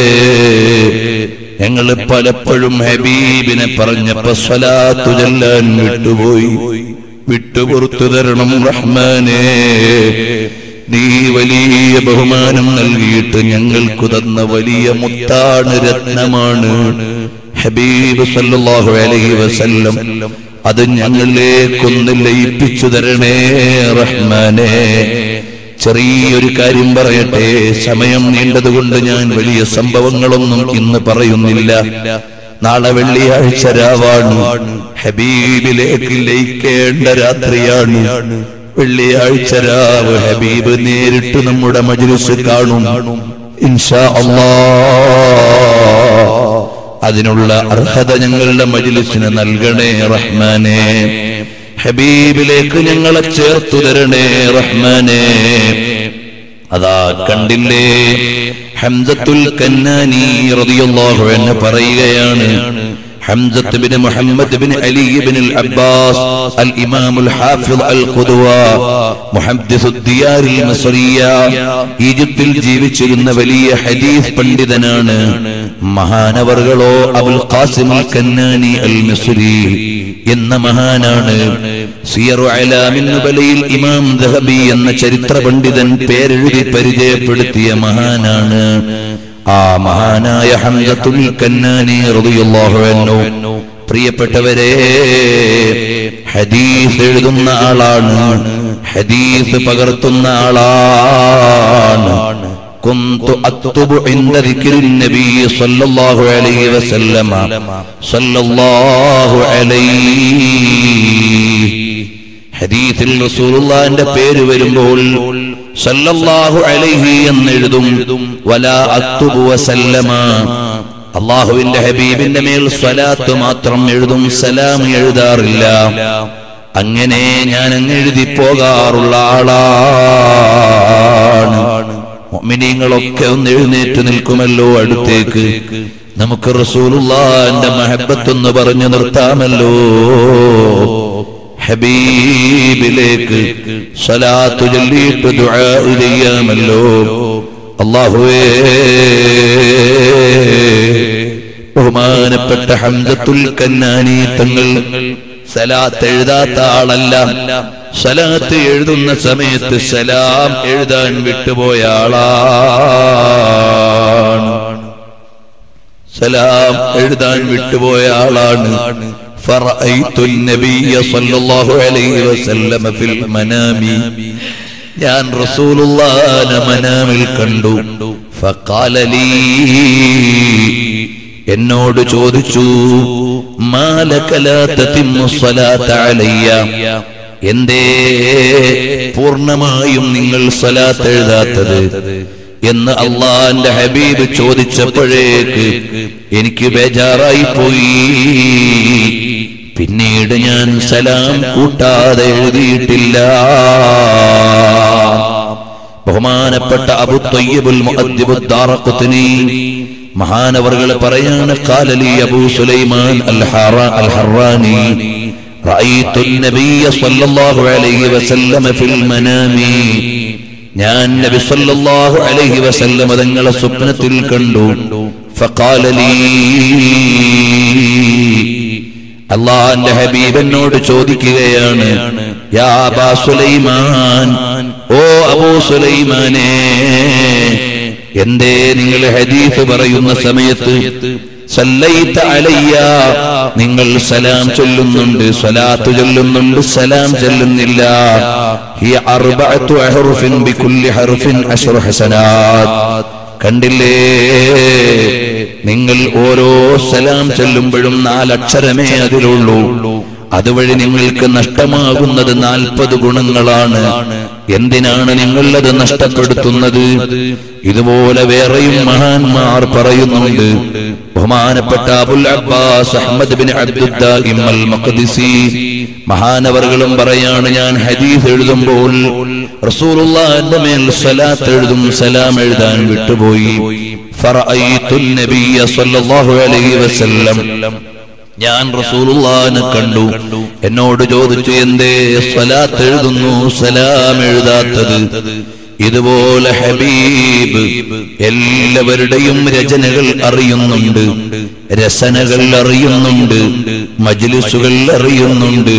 ഞങ്ങൾ പലപ്പോഴും ഹബീബിനെ പറഞ്ഞപ്പോ സ്വലാത്തു ചൊല്ലാൻ വിട്ടുപോയി. വിട്ടുപുറത്തു തരണം റഹ്മാനേ. നീ വലിയ ബഹുമാനം നൽകിയിട്ട് ഞങ്ങൾക്ക് തന്ന വലിയ മുത്താണ്, രത്നമാണ് ഹബീബ് സല്ലല്ലാഹു അലൈഹി വസല്ലം. അത് ഞങ്ങളിലേക്കൊന്ന് ലയിപ്പിച്ചു തരണേ റഹ്മാനേ. ചെറിയൊരു കാര്യം പറയട്ടെ, സമയം നീണ്ടതുകൊണ്ട് ഞാൻ വലിയ സംഭവങ്ങളൊന്നും ഇന്ന് പറയുന്നില്ല. നാളെ വെള്ളിയാഴ്ച രാവാണ്, ഹബീബിലേക്ക് ലയിക്കേണ്ട രാത്രിയാണ്. വെള്ളിയാഴ്ച രാവ് ഹബീബ് നേരിട്ട് നമ്മുടെ മജ്ലിസ് കാണും ഇൻഷാ അല്ലാഹ്. അതിനുള്ള അർഹത ഞങ്ങളുടെ മജ്ലിസിന് നൽകണേ റഹ്മാനേ. ഹബീബിലേക്ക് ഞങ്ങളെ ചേർത്തു തരണേ റഹ്മാനേ. അതാ കണ്ടില്ലേ, ഹംസത്തുൽ കന്നാനി റളിയല്ലാഹു അൻഹു പറയുകയാണ്, حمزة بن محمد بن علي بن العباس الإمام الحافظ القدوة محدث الديار المصرية ഈജിപ്തിൽ ജീവിച്ചിരുന്ന വലിയ ഹദീസ് പണ്ഡിതനാണ്. മഹാനവർകളോ Abul Qasim al Kannani al Misri എന്ന മഹാനാണ്. സിയറു അലാമിൻ നുബലയിൽ ഇമാം ദഹബി എന്ന ചരിത്ര പണ്ഡിതൻ പേരെഴുതി പരിചയപ്പെടുത്തിയ മഹാനാണ്. ആ മഹാനായ ഹംസത്തുൽ കന്നാനി റളിയല്ലാഹു അൻഹു പ്രിയപ്പെട്ടവരെ ഹദീസ് എഴുതുന്ന ആളാണ്, ഹദീസ് പകർത്തുന്ന ആളാണ്. കുന്തു അക്തുബു ഇൻദ ദിക്രിൻ നബി സല്ലല്ലാഹു അലൈഹി വസല്ലമ സല്ലല്ലാഹു അലൈഹി. ഹദീസിൽ റസൂലുള്ളാഹിന്റെ പേര് വരുമ്പോൾ സല്ലല്ലാഹു അലൈഹി എന്നെഴുതും. വലാ അക്തുബു വസല്ലമ, അല്ലാഹുവിന്റെ ഹബീബിന്റെ മേൽ സ്വലാത്ത് മാത്രം എഴുതും, സലാം എഴുതാറില്ല. അങ്ങനെ ഞാൻ അങ്ങ് എഴുതി പോകാറുള്ള ആളാണ്. മുഅ്മിനീങ്ങളൊക്കെ ഒന്ന് എഴുന്നേറ്റ് നിൽക്കുമല്ലോ അടുത്തേക്ക്. നമുക്ക് റസൂലുള്ളാഹിന്റെ മഹബ്ബത്തൊന്ന് പറഞ്ഞു നിർത്താമല്ലോ. ഹബീബിലേക്ക് സ്വലാത്ത് ചൊല്ലിയിട്ട് ദുആ ചെയ്യാമല്ലോ. അല്ലാഹുവേ, ബഹുമാനപ്പെട്ട ഹംസത്തുൽ കന്നാനി തങ്ങൾ സലാത്ത് എഴുതാത്ത ആളല്ല. സലാത്ത് എഴുതുന്ന സമയത്ത് സലാം എഴുതാൻ വിട്ടുപോയ ആളാണ്. സലാം എഴുതാൻ വിട്ടുപോയ ആളാണ്. فرأيت النبي صلى الله عليه وسلم في المنام, ഞാൻ റസൂലുള്ളാഹിനെ മനാമിൽ കണ്ടു. فقال لي, എന്നോട് ചോദിച്ചു, ما لك لا تتم الصلاة علي, എന്തേ പൂർണ്ണമായും നിങ്ങൾ സ്വലാത്ത് എഴുതാത്തത് എന്ന് അല്ലാഹുവിന്റെ ഹബീബ് ചോദിച്ചപ്പോഴേക്ക് എനിക്ക് ബേജാറായി പോയി. പിന്നീട് ഞാൻ സലാം കൂട്ടാതെ എഴുതിയിട്ടില്ല. ബഹുമാനപ്പെട്ട അബൂ ത്വയ്യിബുൽ മുഅദ്ദിബുദ് ദാറഖുത്നി മഹാനവർകൾ പറയാണ്, ഖാല ലി അബൂ സുലൈമാൻ അൽ ഹറാനി റഅയ്തു നബിയ സ്വല്ലല്ലാഹു അലൈഹി വസല്ലം ഫിൽ മനാമി, ഞാൻ നബി സല്ലല്ലാഹു അലൈഹി വസല്ലം തങ്ങളെ സ്വപ്നത്തിൽ കണ്ടു. ഫഖാല ലീ, അല്ലാഹുവിന്റെ ഹബീബ് എന്നോട് ചോദിക്കുകയാണ്, യാ അബാ സുലൈമാൻ, ഓ അബൂ സുലൈമാനേ, എന്തേ നിങ്ങൾ ഹദീസ് പറയുന്ന സമയത്ത് സല്ലൈത അലയ്യ, നിങ്ങൾ സലാം ചൊല്ലുന്നുണ്ട്, സ്വലാത്ത് ചൊല്ലുന്നുണ്ട്, സലാം ചൊല്ലുന്നില്ല. ഹിയ അർബഅതു അഹ്റുഫിൻ ബികുല്ലി ഹർഫിൻ അശ്റു ഹസനാത്ത്, കണ്ടില്ലേ, നിങ്ങൾ ഓരോ സലാം ചൊല്ലുമ്പോഴും 4 അക്ഷരമേ അതിലുള്ളൂ. അതുവഴി നിങ്ങൾക്ക് നഷ്ടമാകുന്നത് 40 ഗുണങ്ങളാണ്. എന്തിനാണ് നിങ്ങളത് നഷ്ടപ്പെടുത്തുന്നത്? ഇതുപോലെ വേറെയും മഹാന്മാർ പറയുന്നുണ്ട്. ബഹുമാനപ്പെട്ട Abul Abbas Ahmad bin Abduddaim al Maqdisi മഹാനവർകളും പറയാണ്, ഞാൻ ഹദീസ് എഴുതുമ്പോൾ റസൂലുള്ളാഹിന്റെ മേൽ സ്വലാത്ത് എഴുതും, സലാം എഴുതാൻ വിട്ടുപോയി. ഫറഅയ്തുൻ നബിയ സ്വല്ലല്ലാഹു അലൈഹി വസല്ലം, ഞാൻ റസൂലുള്ളാഹിനെ കണ്ടു. എന്നോട് ചോദിച്ചു, എന്തേ സ്വലാത്ത് എഴുതുന്നു, സലാം എഴുതാത്തത്? ഇതുപോലെ ഹബീബ് എല്ലാവരുടെയും രചനകൾ അറിയുന്നുണ്ട്, രസനകൾ അറിയുന്നുണ്ട്, മജ്ലിസുകൾ അറിയുന്നുണ്ട്.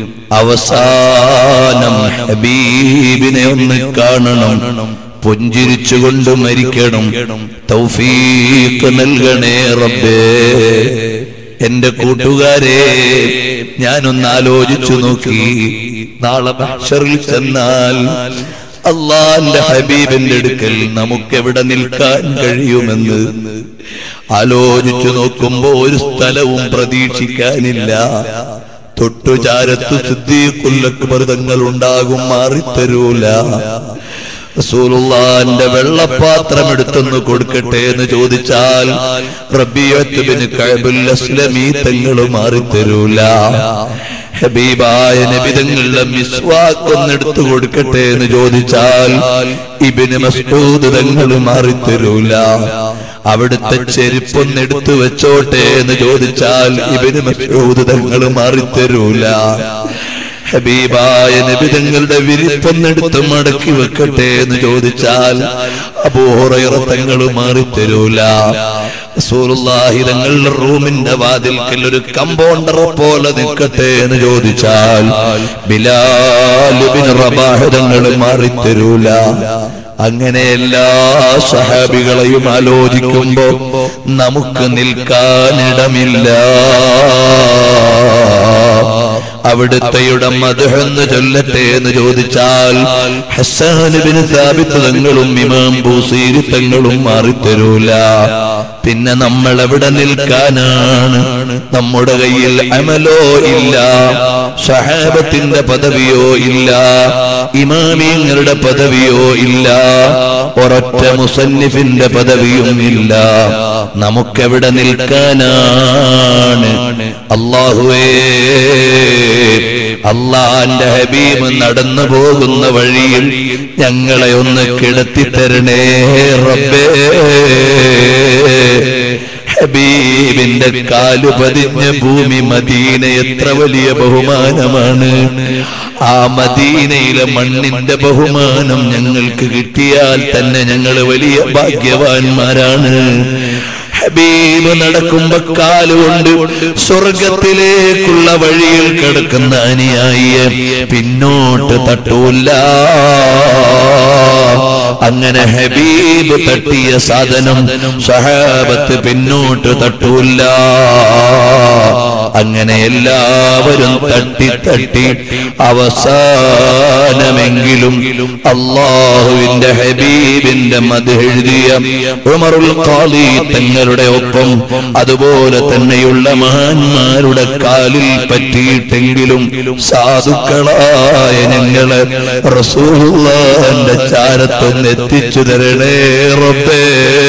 അവസാനം ഹബീബിനെ ഒന്ന് കാണണം, പുഞ്ചിരിച്ചുകൊണ്ട് മരിക്കണം. തൗഫീഖ് നൽകണേ റബ്ബേ. എന്റെ കൂട്ടുകാരെ, ഞാനൊന്ന് ആലോചിച്ചു നോക്കി, നാളെ മഹ്ശറിൽ ചെന്നാൽ അല്ലാഹുവിന്റെ ഹബീബിന്റെ അടുക്കൽ നമുക്കെവിടെ നിൽക്കാൻ കഴിയുമെന്ന് ആലോചിച്ചു നോക്കുമ്പോ ഒരു സ്ഥലവും പ്രതീക്ഷിക്കാനില്ല. തൊട്ടുചാരത്ത് സിദ്ദീഖുൽ അക്ബർ തങ്ങൾ ഉണ്ടാകും, മാറിത്തരൂല. റസൂലുള്ളാഹിന്റെ വെള്ളപ്പാത്രം എടുത്തൊന്ന് കൊടുക്കട്ടെ എന്ന് ചോദിച്ചാൽ റബീഅത്ത് ബിൻ കഅബുൽ അസ്ലമി തങ്ങൾ മാറിത്തരൂല. ഹബീബായ നബി തങ്ങളുടെ മിസ്വാക്ക് ഒന്ന് എടുത്തു കൊടുക്കട്ടെ എന്ന് ചോദിച്ചാൽ ഇബ്നു മസ്ഊദ് തങ്ങൾ മാറിത്തരൂല. അവിടുത്തെ ചെരുപ്പൊന്ന് എടുത്തു വെച്ചോട്ടെ എന്ന് ചോദിച്ചാൽ ഇബ്നു മസ്ഊദ് തങ്ങൾ മാറിത്തരൂല. ഹബീബായ നബി തങ്ങളുടെ വിരിപ്പൊന്നെടുത്ത് മടക്കി വെക്കട്ടെ എന്ന് ചോദിച്ചാൽ അബൂ ഹുറൈറ തങ്ങൾ മാറിത്തരൂല. റസൂലുള്ളാഹി തങ്ങളുടെ റൂമിന്റെ വാതിൽക്കൽ ഒരു കമ്പൗണ്ടറെ പോലെ നിൽക്കട്ടെ എന്ന് ചോദിച്ചാൽ ബിലാൽ ഇബ്നു റബാഹ് തങ്ങൾ മാറിത്തരൂല. അങ്ങനെ എല്ലാ സഹാബികളെയും ആലോചിക്കുമ്പോ നമുക്ക് നിൽക്കാനിടമില്ല. അവിടുത്തെയുടെ മദ്ഹ് എന്ന് ചൊല്ലട്ടെ എന്ന് ചോദിച്ചാൽ ഹസ്സാൻ ഇബ്നു സാബിത്ത് തങ്ങളും ഇമാം ബൂസീരി തങ്ങളും മാറിത്തരൂല. പിന്നെ നമ്മൾ എവിടെ നിൽക്കാനാണ്? നമ്മുടെ കയ്യിൽ അമലോ ഇല്ല, സഹാബത്തിന്റെ പദവിയോ ഇല്ല, ഇമാമിങ്ങളുടെ പദവിയോ ഇല്ല, ഒരൊറ്റ മുസന്നിഫിന്റെ പദവിയും ഇല്ല. നമുക്കെവിടെ നിൽക്കാനാണ്? അല്ലാഹുവേ, അല്ലാഹുവിന്റെ ഹബീബ് നടന്നു പോകുന്ന വഴിയിൽ ഞങ്ങളെ ഒന്ന് കിടത്തി തരണേ റബ്ബേ. ഹബീബിന്റെ കാലു പതിഞ്ഞ ഭൂമി മദീന എത്ര വലിയ ബഹുമാനമാണ്. ആ മദീനയിലെ മണ്ണിന്റെ ബഹുമാനം ഞങ്ങൾക്ക് കിട്ടിയാൽ തന്നെ ഞങ്ങൾ വലിയ ഭാഗ്യവാന്മാരാണ്. ഹബീബ് നടക്കുമ്പോ കാലുകൊണ്ട് സ്വർഗത്തിലേക്കുള്ള വഴിയിൽ കിടക്കുന്ന അനുയായിയെ പിന്നോട്ട് തട്ടൂല്ല. അങ്ങനെ ഹബീബ് തട്ടിയ സാധനം സഹാബത്ത് പിന്നോട്ട് തട്ടൂല്ല. അങ്ങനെ എല്ലാവരും തട്ടി തട്ടി അവസാനമെങ്കിലും അല്ലാഹുവിന്റെ ഹബീബിന്റെ മദ്ഹ് എഴുതിയ ഉമറുൽ ഖാദി തങ്ങളുടെ ഒപ്പം അതുപോലെ തന്നെയുള്ള മഹാന്മാരുടെ കാലിൽ പറ്റിയിട്ടെങ്കിലും സാധുക്കളായ ഞങ്ങളെ റസൂലുള്ളാഹിന്റെ ചാരത്തൊന്ന് എത്തിച്ചു തരണേ റബ്ബേ.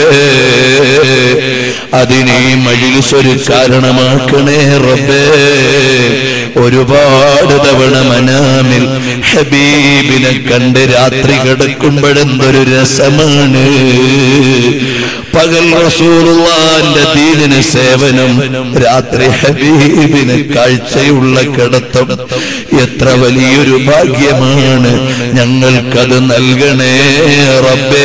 അതിനെ മജ്‌ലിസ് ഒരു കാരണമാക്കണേ റബ്ബേ. ഒരുപാട് തവണ മനാമിൽ ഹബീബിനെ കണ്ട് രാത്രി കിടക്കുമ്പോഴെന്തൊരു രസമാണ്. പകൽ റസൂലുള്ളാഹിന്റെ ദീനിന് സേവനം, രാത്രി ഹബീബിന് കാഴ്ചയുള്ള കിടത്തം. എത്ര വലിയൊരു ഭാഗ്യമാണ്. ഞങ്ങൾക്കത് നൽകണേ റബ്ബേ.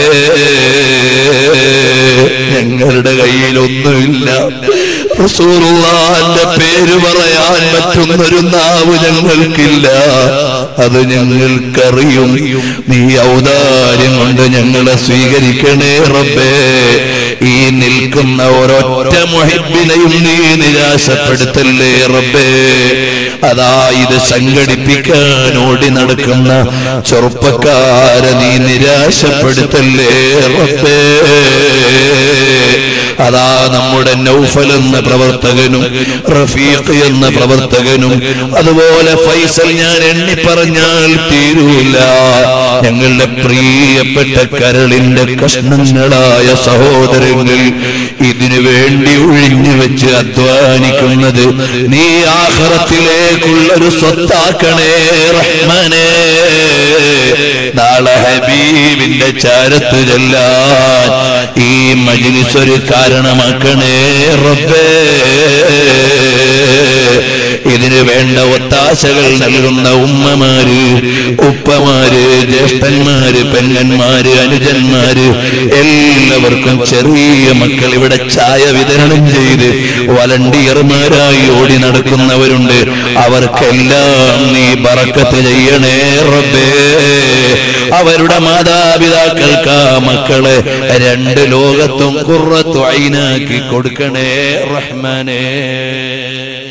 ഞങ്ങളുടെ കയ്യിലൊന്നുമില്ല. റസൂലുള്ളാഹിന്റെ പേര് പറയാൻ പറ്റുന്നൊരു നാവ് ഞങ്ങൾക്കില്ല. അത് ഞങ്ങൾക്കറിയും. നീ ഔദാര്യം കൊണ്ട് ഞങ്ങളെ സ്വീകരിക്കണേ റബ്ബേ. ഈ നിൽക്കുന്ന ഒരൊറ്റ മുഹിബ്ബിനെയും നീ നിരാശപ്പെടുത്തല്ലേ റബ്ബേ. അതാ ഇത് സംഘടിപ്പിക്കാൻ ഓടി നടക്കുന്ന ചെറുപ്പക്കാരെ നീ നിരാശപ്പെടുത്തല്ലേ റബ്ബേ. അതാ നമ്മുടെ നൗഫൽ എന്ന പ്രവർത്തകനും റഫീഖ് എന്ന പ്രവർത്തകനും അതുപോലെ ഫൈസൽ, ഞാൻ എണ്ണി പറഞ്ഞാൽ തീരൂല, ഞങ്ങളുടെ പ്രിയപ്പെട്ട കരളിന്റെ കഷ്ണങ്ങളായ സഹോദരങ്ങൾ ഇതിനു വേണ്ടി ഒഴിഞ്ഞു വെച്ച് അധ്വാനിക്കുന്നത് നീ ആഖിറത്തിലേക്കുള്ളൊരു സ്വത്താക്കണേ റഹ്മാനേ. നാളെ ഹബീബിന്റെ ചാരത്ത് ചെല്ലാൻ ഈ മജ്‌ലിസ് ഒരു കാരണമാക്കണേ റബ്ബേ. ഇതിന് വേണ്ട ഒത്താശകൾ നൽകുന്ന ഉമ്മമാര്, ഉപ്പമാര്, ജ്യേഷ്ഠന്മാര്, പെങ്ങന്മാര്, അനുജന്മാര്, എല്ലാവർക്കും ചെറിയ മക്കൾ ഇവിടെ ചായ വിതരണം ചെയ്ത് വളണ്ടിയർമാരായി ഓടി നടക്കുന്നവരുണ്ട്. അവർക്കെല്ലാം നീ ബറക്കത്ത് ചെയ്യണേ റബ്ബേ. അവരുടെ മാതാപിതാക്കൾക്ക് മക്കളെ രണ്ട് ലോകത്തും ഖുർറത്തു ഐനാക്കി കൊടുക്കണേ റഹ്മാനേ.